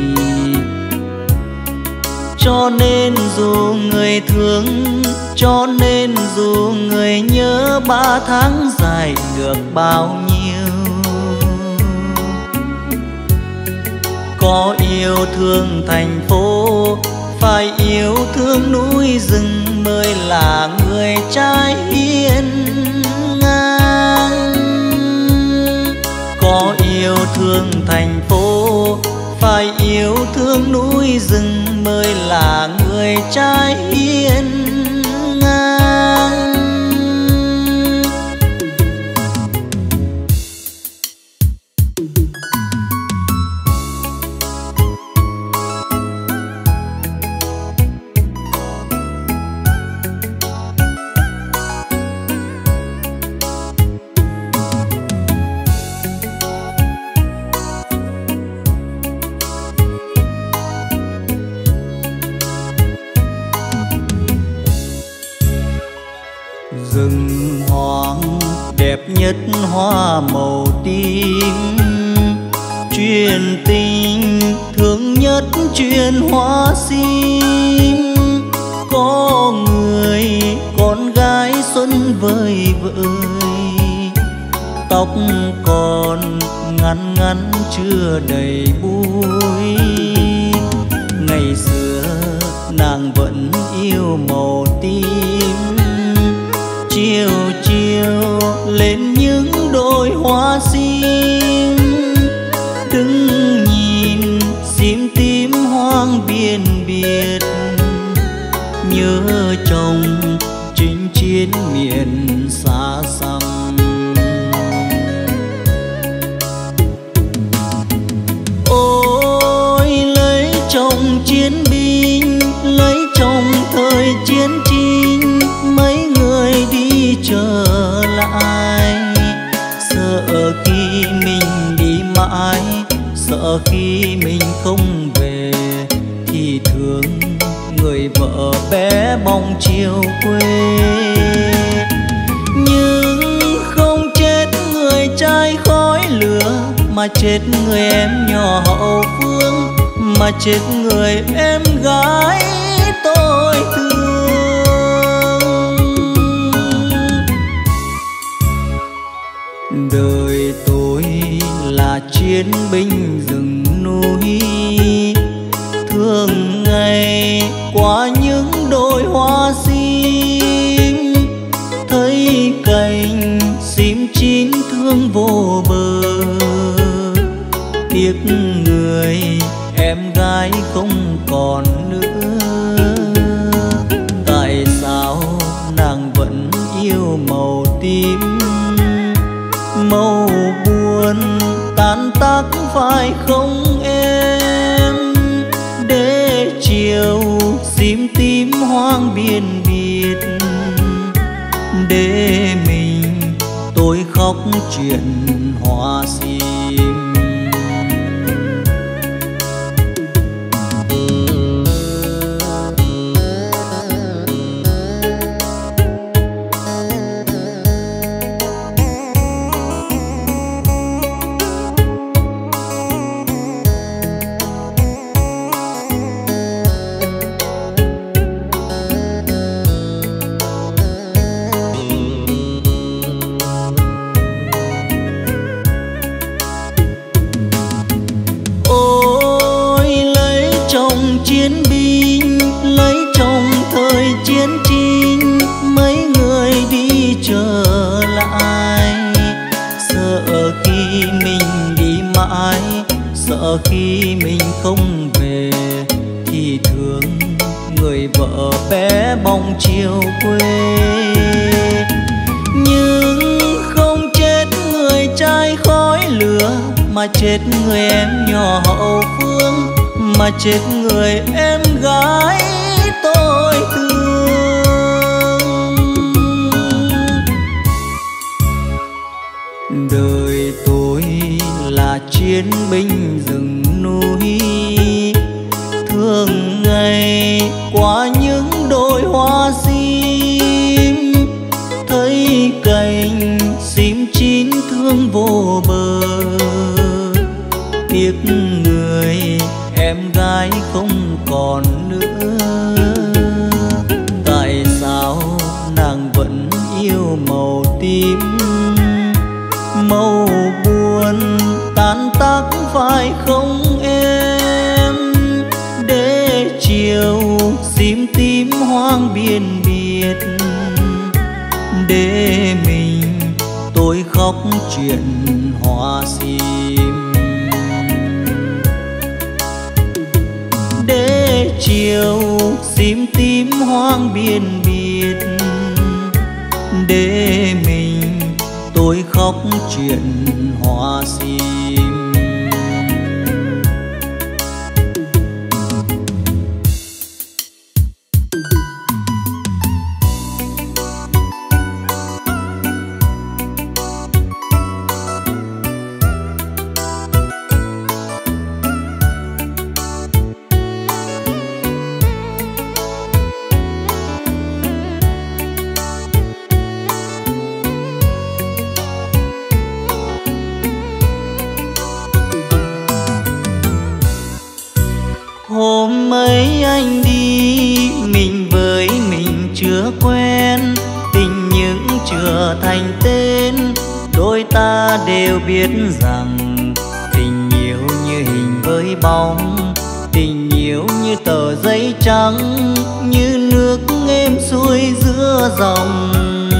Cho nên dù người thương, cho nên dù người nhớ, ba tháng dài được bao nhiêu. Có yêu thương thành phố, phải yêu thương núi rừng mới là người trai hiên ngang. Có yêu thương thành phố, phải yêu thương núi rừng mới là người trai hiên ngang. Rừng hoang đẹp nhất hoa màu tím, truyền tình thương nhất truyền hoa sim. Có người con gái xuân vơi vợi, tóc còn ngắn ngắn chưa đầy búi. Ngày xưa nàng vẫn yêu màu tím, chiều chiều lên những đôi hoa sim. Đứng nhìn sim tím hoang biên biệt, nhớ chồng chinh chiến miền xa xăm. Ôi lấy chồng chiến binh, lấy chồng thời chiến tranh, mấy người đi trở lại. Sợ khi mình đi mãi, sợ khi mình không về, thì thương người vợ bé bỏng chiều quê. Nhưng không chết người trai khói lửa, mà chết người em nhỏ hậu phương, mà chết người em gái tôi thương. Đời tôi là chiến binh rừng núi, thường ngày qua những đồi hoa sim. Thấy cành sim chín thương vô bờ, tiếc người em gái không còn nữa. Tại sao nàng vẫn yêu màu tím, màu buồn tan tác phải không em? Để chiều sim tím hoang biên biệt, để mình tôi khóc chuyện hoa sim. mãi, sợ khi mình không về thì thương người vợ bé bỏng chiều quê. Nhưng không chết người trai khói lửa, mà chết người em nhỏ hậu phương, mà chết người em gái tôi thương. Đời tôi là chiến binh rừng núi, thường ngày qua những đồi hoa sim, thấy cành sim chín thương vô bờ. Tiếc người em gái không còn nữa, tại sao nàng vẫn yêu màu tím, màu buồn tan tác phải không em? Để chiều sim tím hoang biên biệt, để mình tôi khóc chuyện hoa sim. Để chiều sim tím hoang biên biệt, để mình tôi khóc chuyện hoa sim. Hôm ấy anh đi mình với mình chưa quen, tình những chưa thành tên, đôi ta đều biết rằng tình yêu như hình với bóng, tình yêu như tờ giấy trắng, như nước êm xuôi giữa dòng.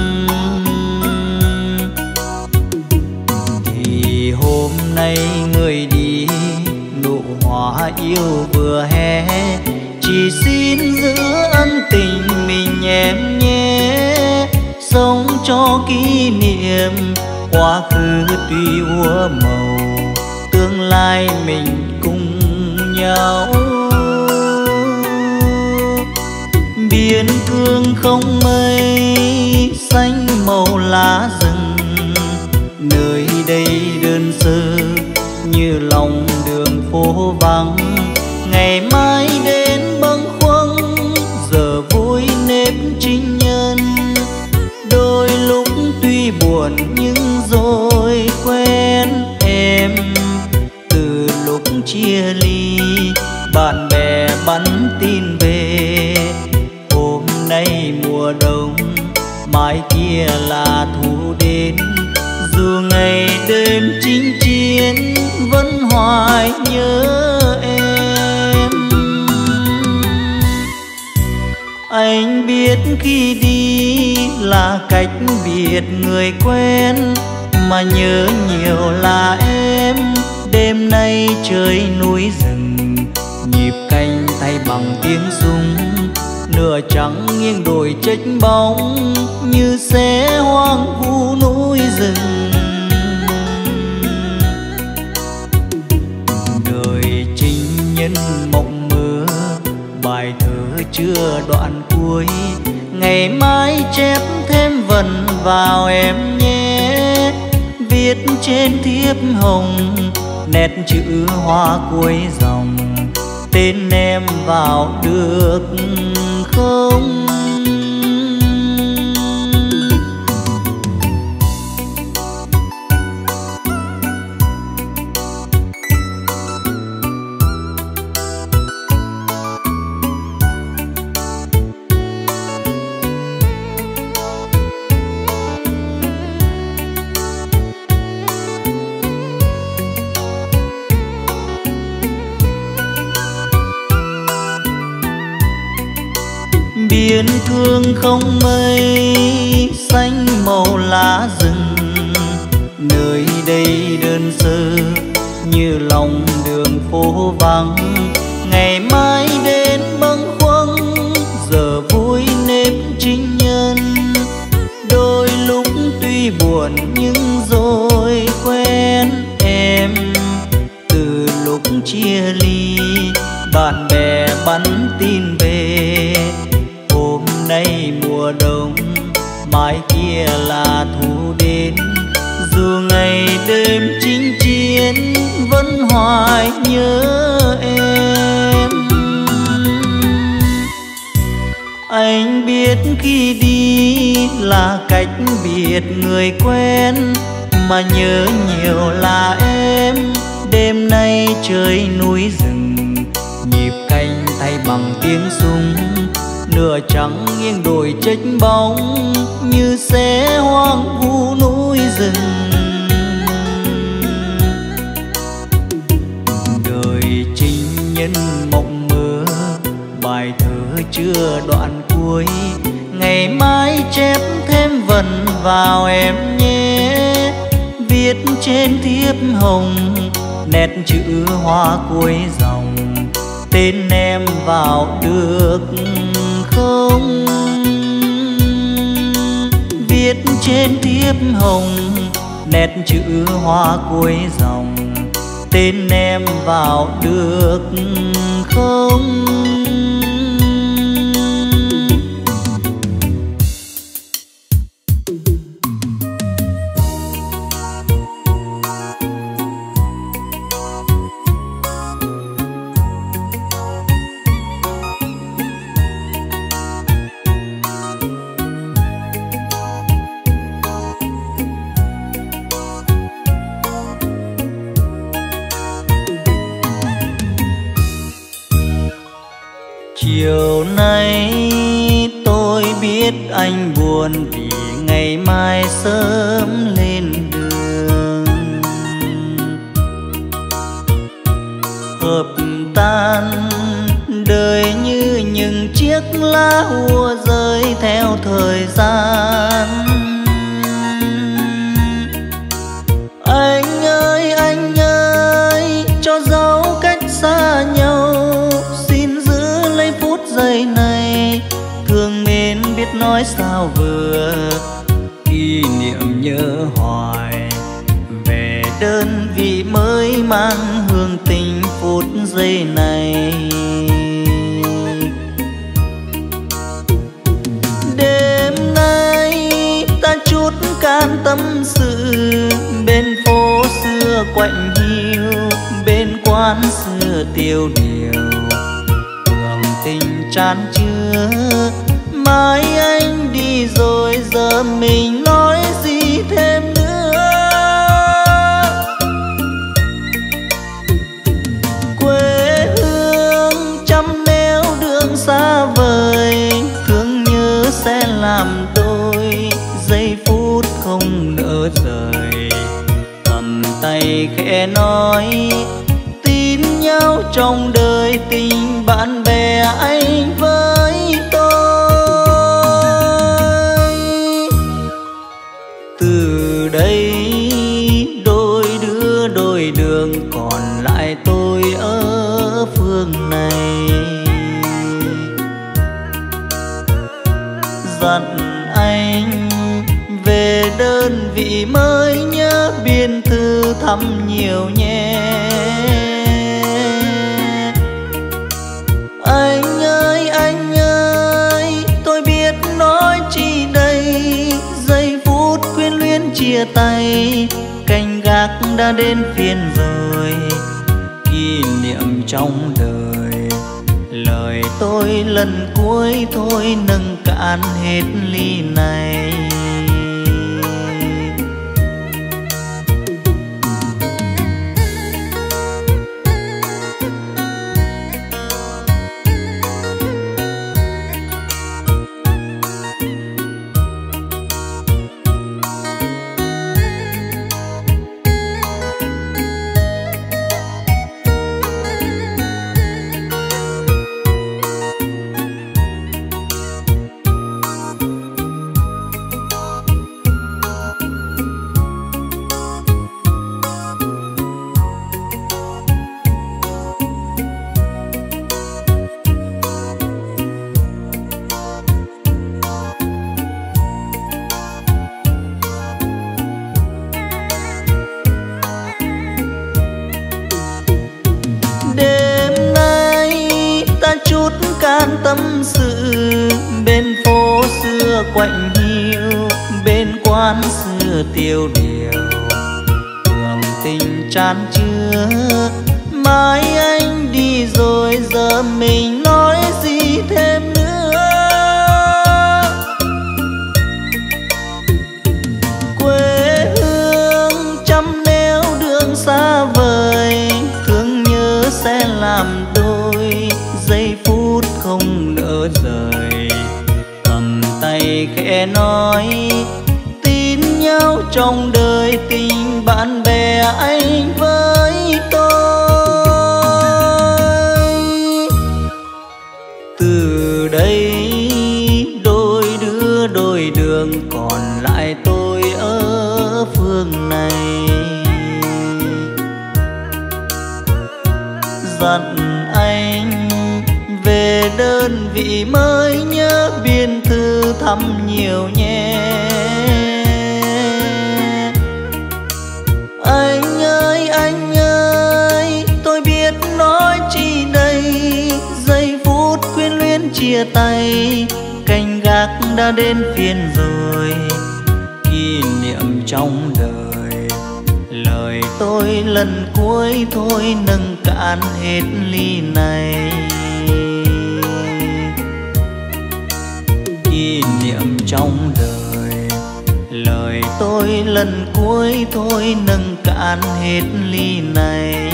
Thì hôm nay người đi nụ hoa yêu vừa hé, chỉ xin giữ ân tình mình em nhé. Sống cho kỷ niệm quá khứ tuy úa màu, tương lai mình cùng nhau. Biển cương không mây, xanh màu lá rừng, nơi đây đơn sơ như lòng đường phố vắng. Ngày mai đến bâng khuâng, giờ vui nếp trinh nhân, đôi lúc tuy buồn nhưng rồi quen em. Từ lúc chia ly bạn bè bắn tin về, hôm nay mùa đông mai kia là thu đến. Dù ngày đêm chinh chiến vẫn hoài nhớ em. Anh biết khi đi là cách biệt người quen, mà nhớ nhiều là em. Đêm nay trời núi rừng, nhịp canh thay bằng tiếng súng, nửa trắng nghiêng đồi chếch bóng, như xé hoang vu núi rừng. Đời trinh nhân mộng mơ, bài thơ chưa đoạn cuối, ngày mai chép thêm vần vào em nhé. Viết trên thiếp hồng nét chữ hoa cuối dòng, tên em vào được không? Biển thương không mây, xanh màu lá rừng, nơi đây đơn sơ như lòng đường phố vắng. Ngày mai đến bâng khuâng giờ vui nếp chính nhân, đôi lúc tuy buồn nhưng rồi quen em. Từ lúc chia ly bạn bè bắn tin về, hôm nay mùa đông mai kia là thu đến. Dù ngày đêm chinh chiến vẫn hoài nhớ em. Anh biết khi đi là cách biệt người quen, mà nhớ nhiều là em. Đêm nay trời núi rừng, nhịp canh thay bằng tiếng súng, nửa trắng nghiêng đồi trách bóng như xé hoang vu núi rừng. Đời trinh nhân mộng mơ, bài thơ chưa đoạn cuối, ngày mai chép thêm vần vào em nhé. Viết trên thiếp hồng nét chữ hoa cuối dòng, tên em vào được không? Viết trên thiếp hồng nét chữ hoa cuối dòng, tên em vào được không? Chiều nay tôi biết anh buồn vì ngày mai sớm lên đường. Hợp tan đời như những chiếc lá úa rơi theo thời gian. Anh ơi anh ơi, cho dấu cách xa nhau, giây này thương mến biết nói sao vừa. Kỷ niệm nhớ hoài về đơn vị mới mang hương tình phút giây này. Đêm nay ta chút can tâm sự bên phố xưa quạnh hiu, bên quán xưa tiêu điều tình chan chứa. Mai anh đi rồi giờ mình nói gì thêm nữa. Quê hương trăm nẻo đường xa vời, thương nhớ sẽ làm đôi giây phút không nỡ rời. Cầm tay khẽ nói tin nhau trong đời, tình bạn bè anh với tôi. Từ đây đôi đứa đôi đường, còn lại tôi ở phương này. Dặn anh về đơn vị mới nhớ biên thư thăm nhiều nhé. Anh ơi anh ơi, tôi biết nói chi đây, giây phút quyến luyến chia tay, canh gác đã đến phiên rồi. Kỷ niệm trong đời, lời tôi lần cuối thôi nâng cạn hết ly này. tâm sự bên phố xưa quạnh hiu, bên quán xưa tiêu điều hương tình chan chứa. Mai anh đi rồi giờ mình nói gì thêm nữa. Quê hương trăm nẻo đường xa vời, thương nhớ sẽ làm đôi giây phút không nỡ rời. Cầm tay khẽ nói tin nhau trong đời, tình bạn bè anh với tôi. Từ đây đôi đứa đôi đường, còn lại tôi ở phương này. Dặn anh về đơn vị mới, nhớ biên thư thăm nhiều nhé. Anh ơi anh ơi, tôi biết nói chi đây, giây phút quyến luyến chia tay, canh gác đã đến phiên rồi. Kỷ niệm trong đời, lời tôi lần cuối thôi nâng cạn hết ly này. Kỷ niệm trong đời, lời tôi lần cuối thôi nâng cạn hết ly này.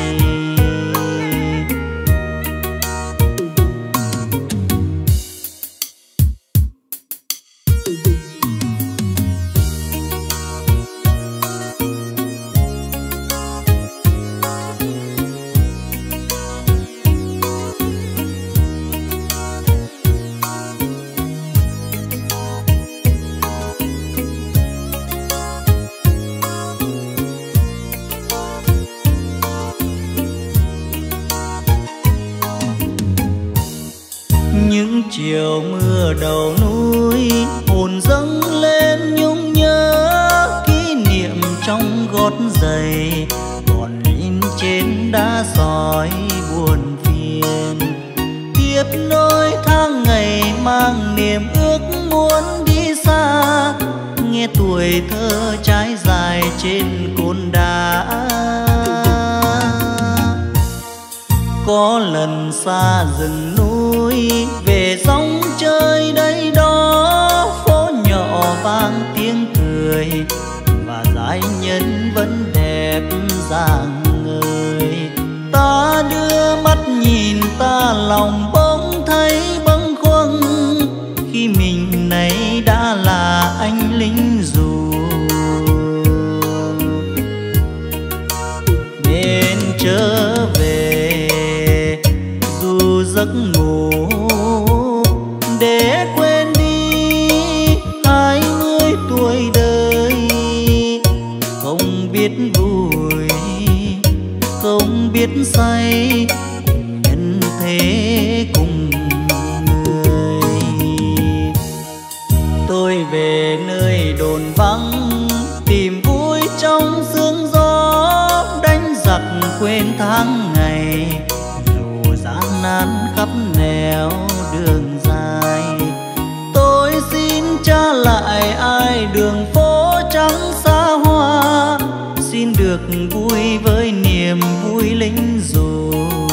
Những chiều mưa đầu núi, hồn dâng lên nhung nhớ. Kỷ niệm trong gót giày còn in trên đá sỏi buồn phiền. Tiếp nối tháng ngày mang niềm ước muốn đi xa, nghe tuổi thơ trải dài trên cồn đá. Có lần xa rừng núi về sóng chơi đây đó, phố nhỏ vang tiếng cười và giai nhân vẫn đẹp rạng ngời. Ta đưa mắt nhìn ta lòng bỗng thấy bâng khuâng, khi mình này đã là anh lính dù. Nên trở về giấc ngủ để quên đi hai mươi tuổi đời. Không biết vui không biết say, cùng nhân thế cùng người. Tôi về nơi đồn vắng tìm vui trong sương gió, đánh giặc quên tháng ngày gian nan khắp nẻo đường dài. Tôi xin trả lại ai đường phố trắng xa hoa, xin được vui với niềm vui lính dù.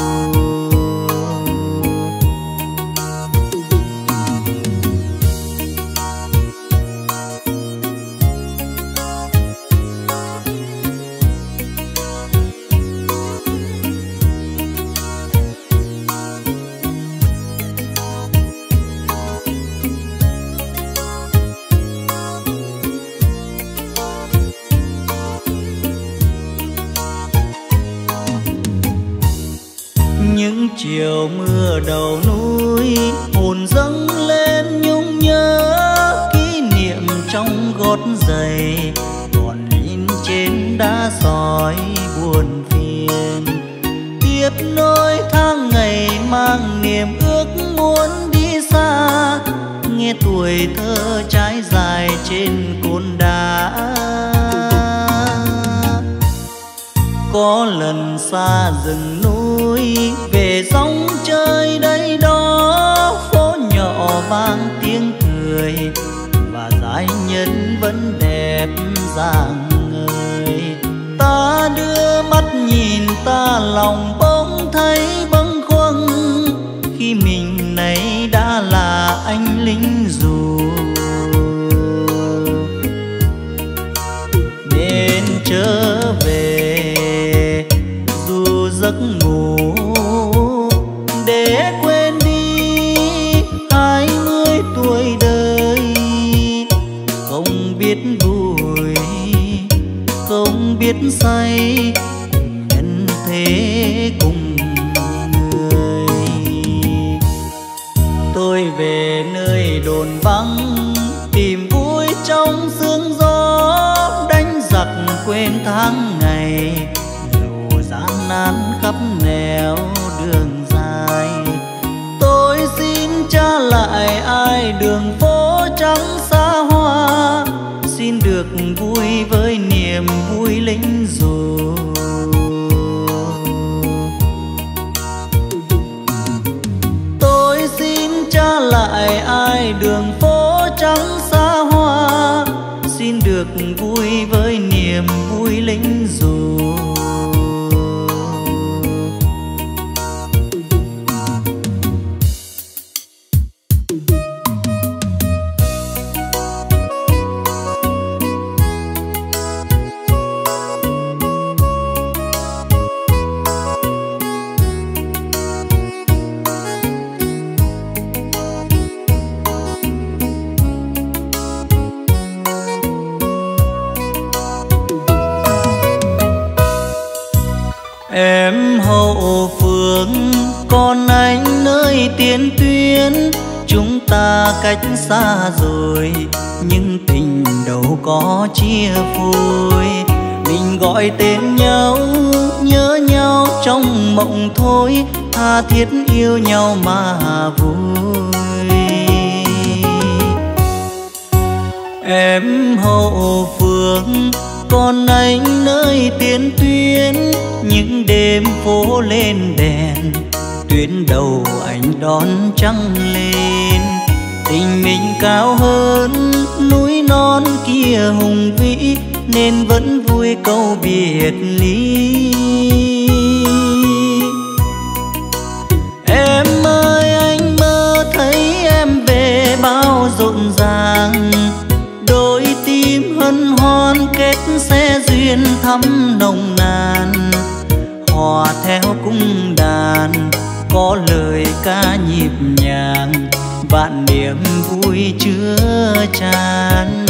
Những chiều mưa đầu núi, hồn dâng lên nhung nhớ. Kỷ niệm trong gót giày còn in trên đá sỏi buồn phiền. Tiếp nối tháng ngày mang niềm ước muốn đi xa, nghe tuổi thơ trải dài trên cồn đá. Có lần xa rừng núi về sóng chơi đây đó, vang tiếng cười, và giai nhân vẫn đẹp dáng người. Ta đưa mắt nhìn ta lòng bỗng thấy bâng khuâng, khi mình này đã là anh lính dù. Nên trở về dù giấc ngủ để quên đi hai mươi tuổi đời, không biết vui không biết say, nhân thế cùng người. Tôi về nơi đồn vắng tìm vui trong sương gió, đánh giặc quên tháng ngày, dù gian nan khắp nẻo đường dài. Tôi xin trả lại ai đường phố trắng xa hoa, xin được vui với niềm vui lính dù. Tôi xin trả lại ai đường phố trắng xa hoa, xin được vui với niềm vui lính dù. Em hậu phương còn anh nơi tiền tuyến, chúng ta cách xa rồi nhưng tình đâu có chia phôi. Mình gọi tên nhau nhớ nhau trong mộng thôi, tha thiết yêu nhau mà vui. Em hậu phương còn anh nơi tiền tuyến, những đêm phố lên đèn, tuyến đầu anh đón trăng lên. Tình mình cao hơn núi non kia hùng vĩ, nên vẫn vui câu biệt ly. Em ơi anh mơ thấy em về bao rộn ràng, đôi tim hân hoan kết sẽ duyên thắm nồng nàn. Hòa theo cung đàn có lời ca nhịp nhàng, vạn niềm vui chứa chan.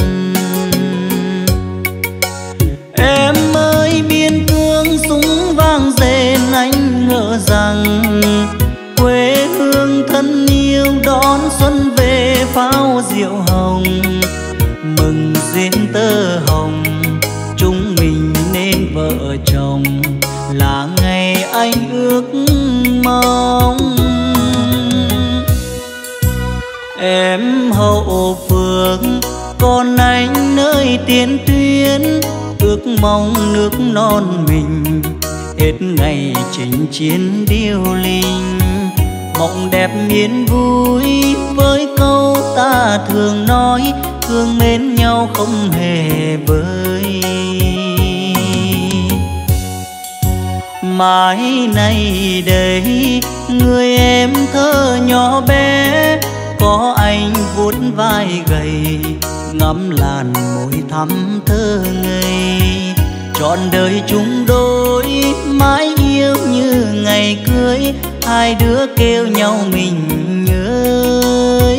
Em ơi biên cương súng vang rền, anh ngỡ rằng quê hương thân yêu đón xuân về pháo rượu hồng. Mừng duyên tơ hồng chúng mình nên vợ chồng, là ngày anh ước mong. Em hậu phương còn anh nơi tiền tuyến, ước mong nước non mình hết ngày chinh chiến điêu linh. Mộng đẹp miền vui với câu ta thường nói, thương mến nhau không hề vơi. Mãi này đây người em thơ nhỏ bé, có anh vuốt vai gầy ngắm làn môi thắm thơ ngây. Trọn đời chung đôi mãi yêu như ngày cưới, hai đứa kêu nhau mình nhớ.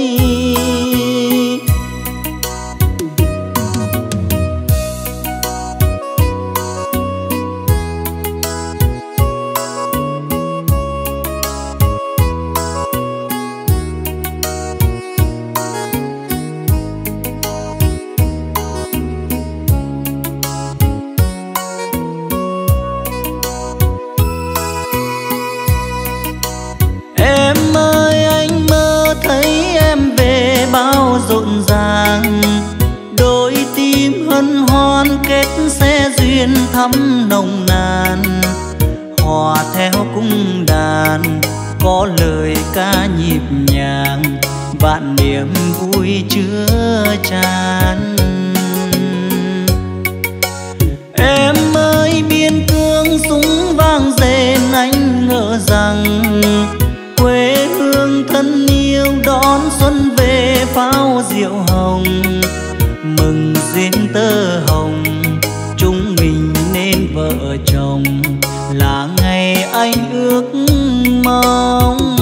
Rộn ràng đôi tim hân hoan kết sẽ duyên thắm nồng nàn. Hòa theo cung đàn có lời ca nhịp nhàng, vạn niềm vui chứa chan. Em ơi biên cương súng vang rền, anh ngỡ rằng quê hương thân yêu đón xuân về pháo rượu hồng. Mừng duyên tơ hồng chúng mình nên vợ chồng, là ngày anh ước mong.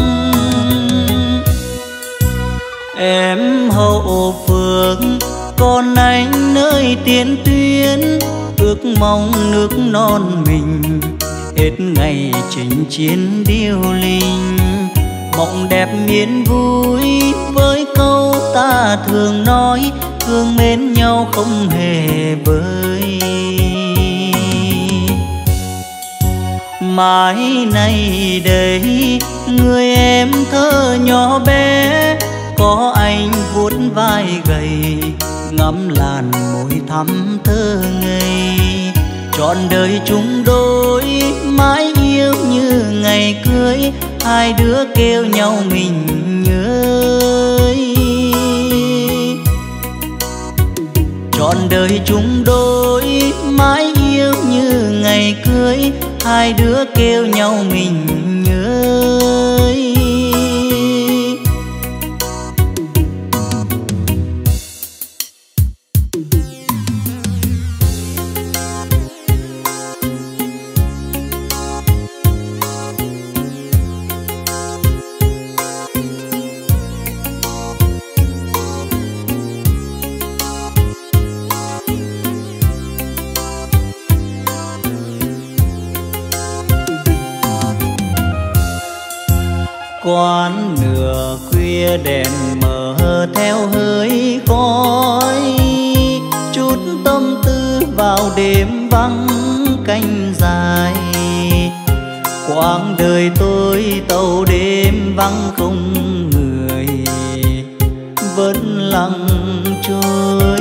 Em hậu phượng còn anh nơi tiền tuyến, ước mong nước non mình hết ngày chinh chiến điêu linh. Mộng đẹp miền vui với câu ta thường nói, thương mến nhau không hề vơi. Mãi này đây người em thơ nhỏ bé, có anh vuốt vai gầy ngắm làn môi thắm thơ ngây. Trọn đời chúng đôi mãi yêu như ngày cưới, hai đứa kêu nhau mình nhớ. Trọn đời chúng đôi mãi yêu như ngày cưới, hai đứa kêu nhau mình nhớ. Quán nửa khuya đèn mờ theo hơi khói, chút tâm tư vào đêm vắng canh dài. Quãng đời tôi tàu đêm vắng không người, vẫn lặng trôi.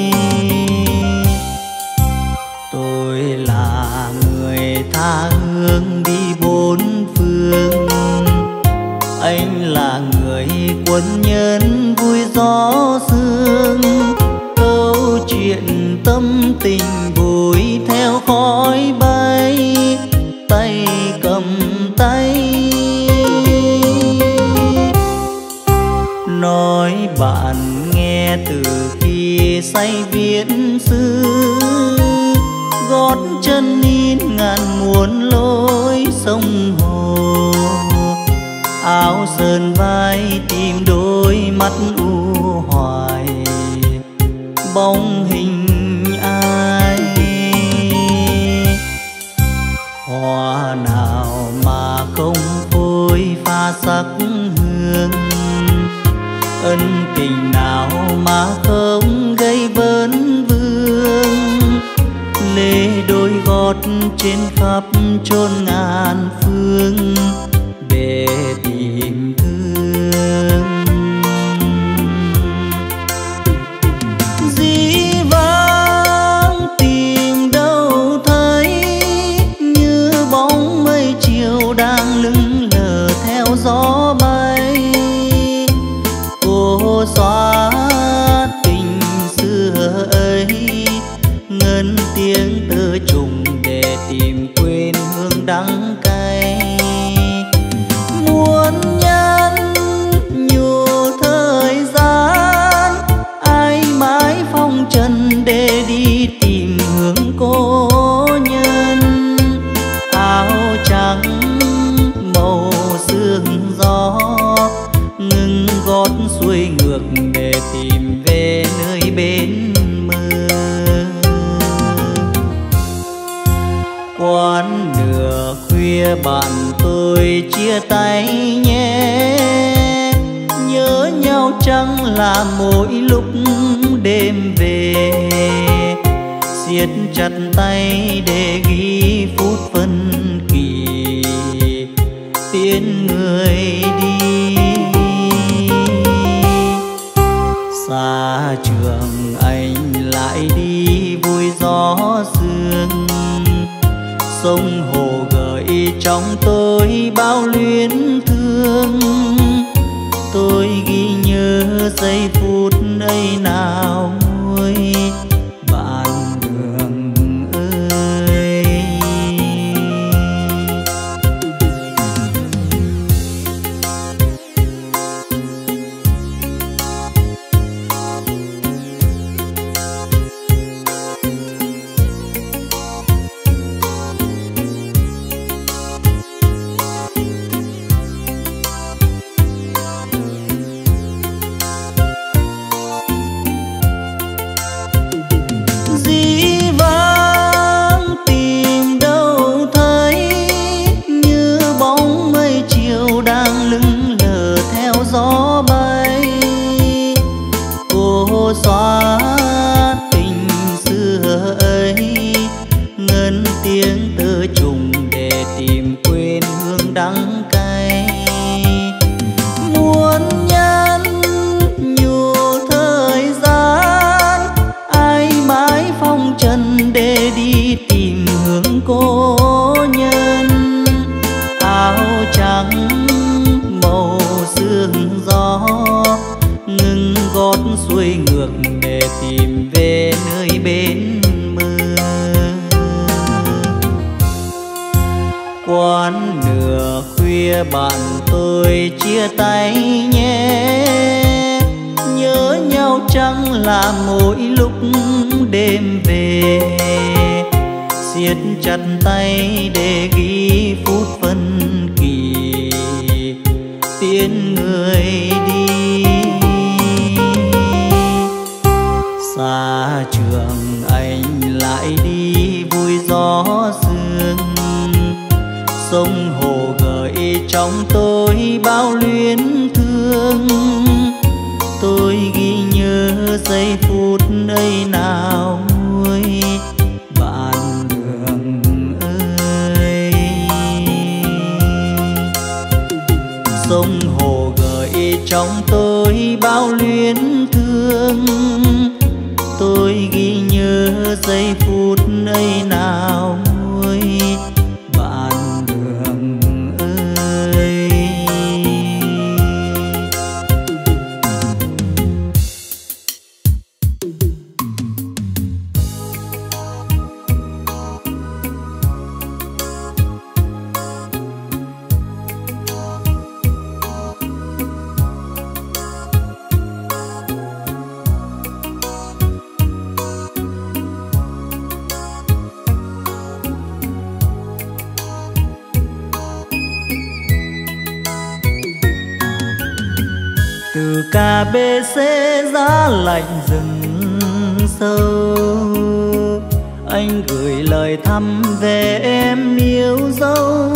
Tôi là người tha hương đi bốn phương, anh là người quân nhân vui gió sương. Câu chuyện tâm tình vui theo khói bay, tay cầm tay. Nói bạn nghe từ khi say viết thư, gót chân in ngàn muôn lối sông hồ. Áo sơn vai tìm đôi mắt u hoài, bóng hình ai. Hoa nào mà không phôi pha sắc hương, ân tình nào mà không gây vấn vương. Lê đôi gót trên khắp chốn ngàn phương để tìm thương. Dĩ vãng tìm đâu thấy, như bóng mây chiều đang lững lờ theo gió bay. Cô xóa tình xưa ấy, ngân tiếng tơ trùng để tìm quên hương đắng cay. Muôn nhân nhiều thời gian, ai mãi phong trần để đi tìm hướng cô nhân. Áo trắng màu sương gió, ngừng gót xuôi ngược để tìm về nơi bên mơ. Quán nửa khuya bạn tôi chia tay nhé, nhớ nhau chẳng là mỗi lúc đêm về. Siết chặt tay để ghi phút phân kỳ, tiễn người đi. Xa trường anh lại đi vui gió sương, sông hồ gợi trong tôi bao luyến thương. Tôi ghi nhớ giây phút ấy nào ôi bạn đường ơi. Xóa tình xưa ấy, ngân tiếng tơ trùng để tìm quên hương đắng cay. Muôn nhân nhiều thời gian, ai mãi phong trần để đi tìm hướng cô nhân. Áo trắng màu sương gió, ngừng gót xuôi ngược để tìm về nơi bên mưa. Quán nửa khuya bạn tôi chia tay nhé, nhớ nhau chẳng là mỗi lúc đêm về. Siết chặt tay để ghi phút phân kỳ, tiễn người đi. Xa trường anh lại đi vui gió sương, sông hồ gợi trong tôi bao luyến thương. Tôi ghi nhớ giây phút ấy nào ôi bạn đường ơi. Sông hồ gợi trong tôi bao luyến thương, tôi ghi nhớ giây phút ấy nào ôi bạn đường ơi. Từ ca bê xê giá lạnh rừng sâu, anh gửi lời thăm về em yêu dấu.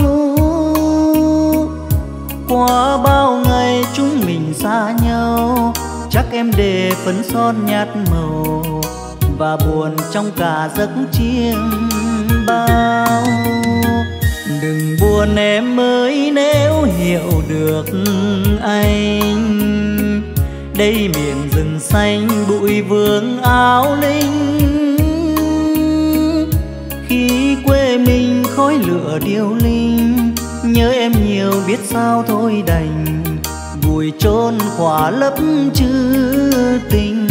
Qua bao ngày chúng mình xa nhau, chắc em để phấn son nhạt màu và buồn trong cả giấc chiêm bao. Đừng buồn em ơi nếu hiểu được anh, đây miền rừng xanh bụi vương áo linh. Khi quê mình khói lửa điêu linh, nhớ em nhiều biết sao thôi đành vùi chôn khỏa lấp chữ tình.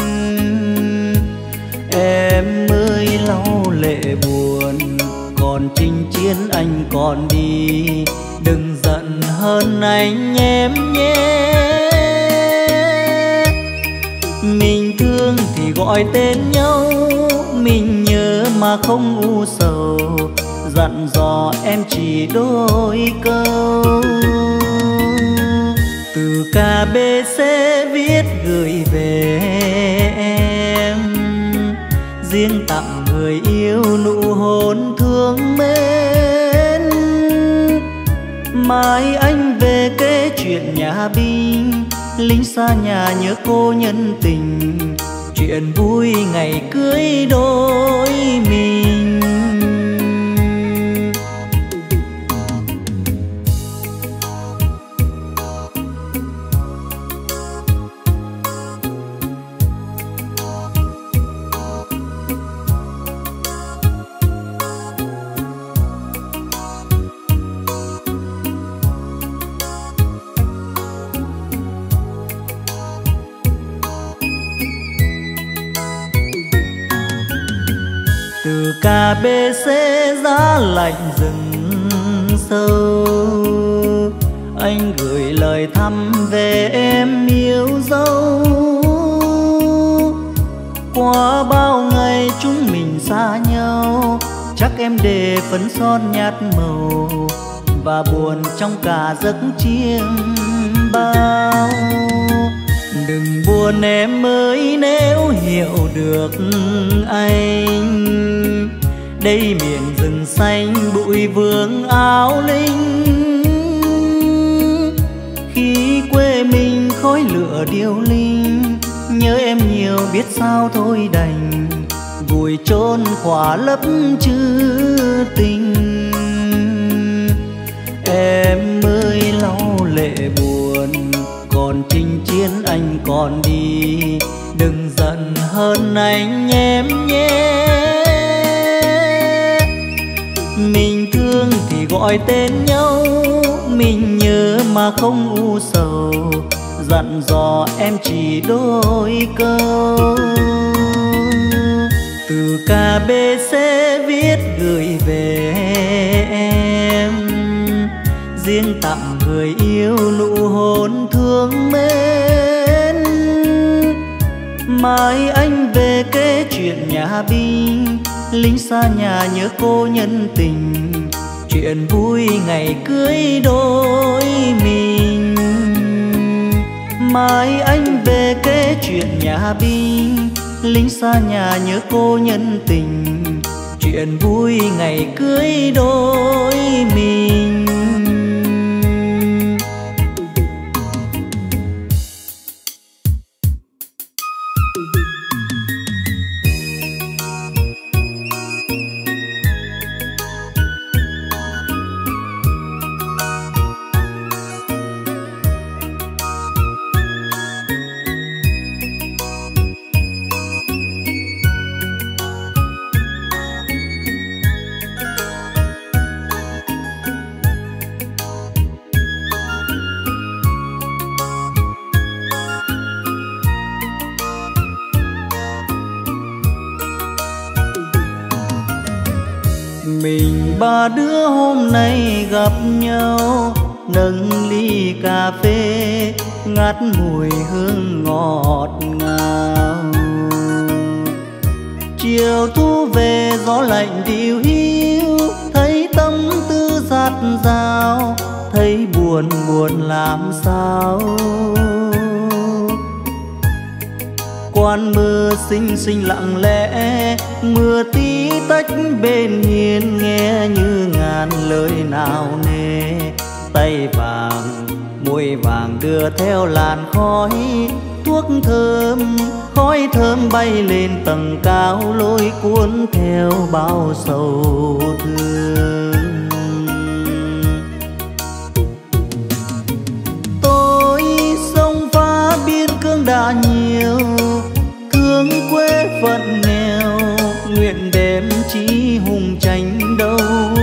Em ơi lau lệ buồn, còn chinh chiến anh còn đi, đừng giận hơn anh em nhé. Mình thương thì gọi tên nhau, mình nhớ mà không u sầu, dặn dò em chỉ đôi câu. Từ ca bê xê viết gửi về em, riêng tặng người yêu nụ hôn thương mến. Mai anh về kể chuyện nhà binh, lính xa nhà nhớ cô nhân tình, chuyện vui ngày cưới đôi mình. bê xê giá lạnh rừng sâu, anh gửi lời thăm về em yêu dấu. Qua bao ngày chúng mình xa nhau, chắc em để phấn son nhạt màu và buồn trong cả giấc chiêm bao. Đừng buồn em ơi nếu hiểu được anh, đây miền rừng xanh bụi vương áo linh. Khi quê mình khói lửa điêu linh, nhớ em nhiều biết sao thôi đành vùi chôn khỏa lấp chữ tình. Em ơi lau lệ buồn, còn chinh chiến anh còn đi, đừng giận hơn anh em nhé. Mình thương thì gọi tên nhau, mình nhớ mà không u sầu, dặn dò em chỉ đôi câu. Từ ca bê xê viết gửi về em, riêng tặng người yêu nụ hôn thương mến. Mai anh về kể chuyện nhà binh, lính xa nhà nhớ cô nhân tình, chuyện vui ngày cưới đôi mình. Mai anh về kể chuyện nhà binh, lính xa nhà nhớ cô nhân tình, chuyện vui ngày cưới đôi mình. Mình ba đứa hôm nay gặp nhau, nâng ly cà phê ngát mùi hương ngọt ngào. Chiều thu về gió lạnh điêu hiu, thấy tâm tư dạt dào, thấy buồn buồn làm sao. Quan mưa xinh xinh lặng lẽ, mưa tí tách bên hiên, nghe như ngàn lời nào nề. Tay vàng môi vàng đưa theo làn khói thuốc thơm, khói thơm bay lên tầng cao, lối cuốn theo bao sầu thương. Tôi sông pha biên cương đã nhiều, thương quê phận nghèo, nguyện đem chí hùng tranh đấu.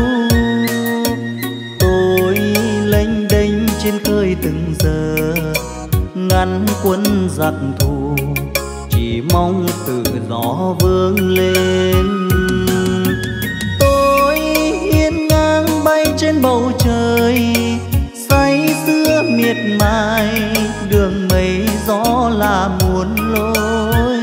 Tôi lênh đênh trên khơi từng giờ, ngăn quân giặc thù, chỉ mong tự gió vươn lên. Tôi hiên ngang bay trên bầu trời, say sưa miệt mài, đường mây gió là muôn lối.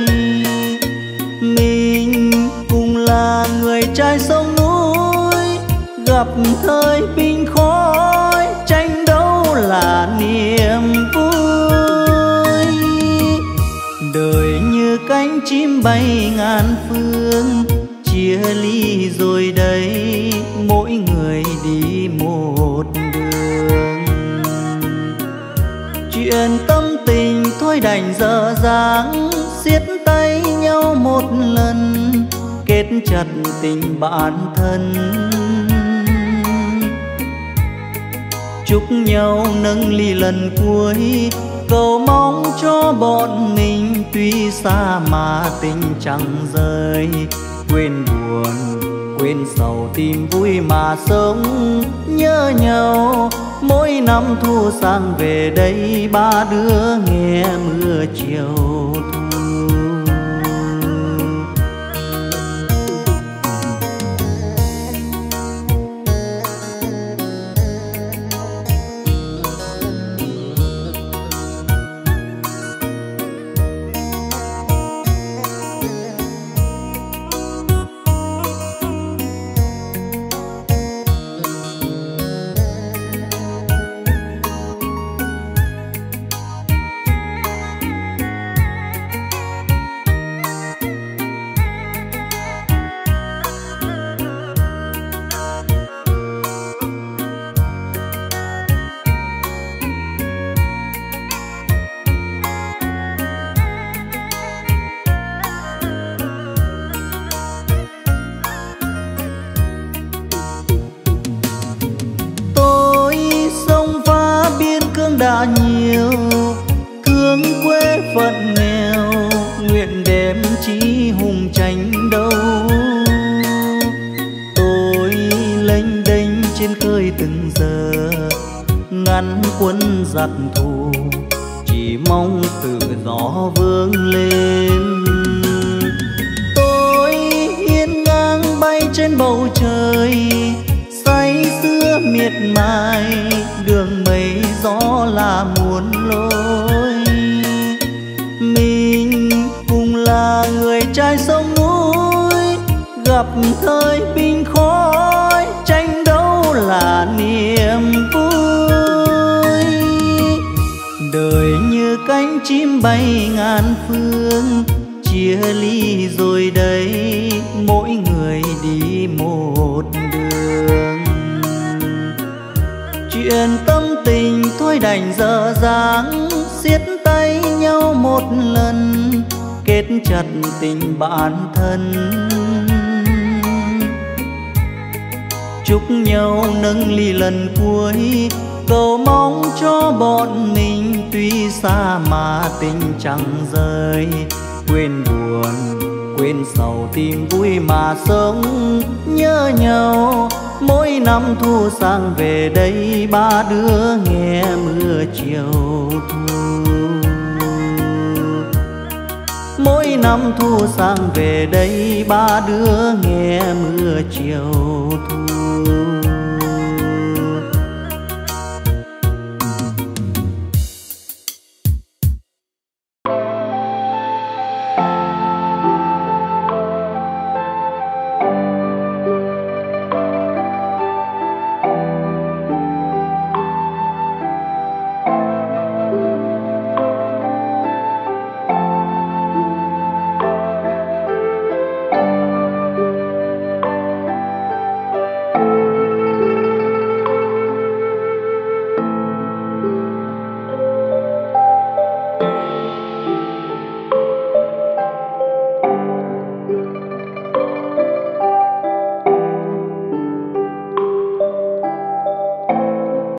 Mình cùng là người trai sông núi, gặp thời binh khói, tranh đấu là niềm vui. Đời như cánh chim bay ngàn phương, chia ly rồi đây mỗi người đi một đường. Chuyện tâm tình thôi đành dở dang, siết tay nhau một lần, kết chặt tình bạn thân. Chúc nhau nâng ly lần cuối, cầu mong cho bọn mình tuy xa mà tình chẳng rời. Quên buồn quên sầu tìm vui mà sống, nhớ nhau mỗi năm thu sang về đây, ba đứa nghe mưa chiều thu. đã nhiều, thương quê phận nghèo, nguyện đem chí hùng tranh đấu. Tôi lênh đênh trên khơi từng giờ, ngăn quân giặc thù, chỉ mong tự do vươn lên. Tôi hiên ngang bay trên bầu trời, say sưa miệt mài, đường mây gió là muôn lối. Mình cùng là người trai sông núi, gặp thời binh khói, tranh đấu là niềm vui. Đời như cánh chim bay ngàn phương, chia ly rồi đây mỗi người đi một đường. Chuyện tâm tình thôi đành dở dáng, siết tay nhau một lần, kết chặt tình bạn thân. Chúc nhau nâng ly lần cuối, cầu mong cho bọn mình tuy xa mà tình chẳng rời. Quên buồn, quên sầu, tìm vui mà sống nhớ nhau. Mỗi năm thu sang về đây, ba đứa nghe mưa chiều thu. Mỗi năm thu sang về đây, ba đứa nghe mưa chiều thu.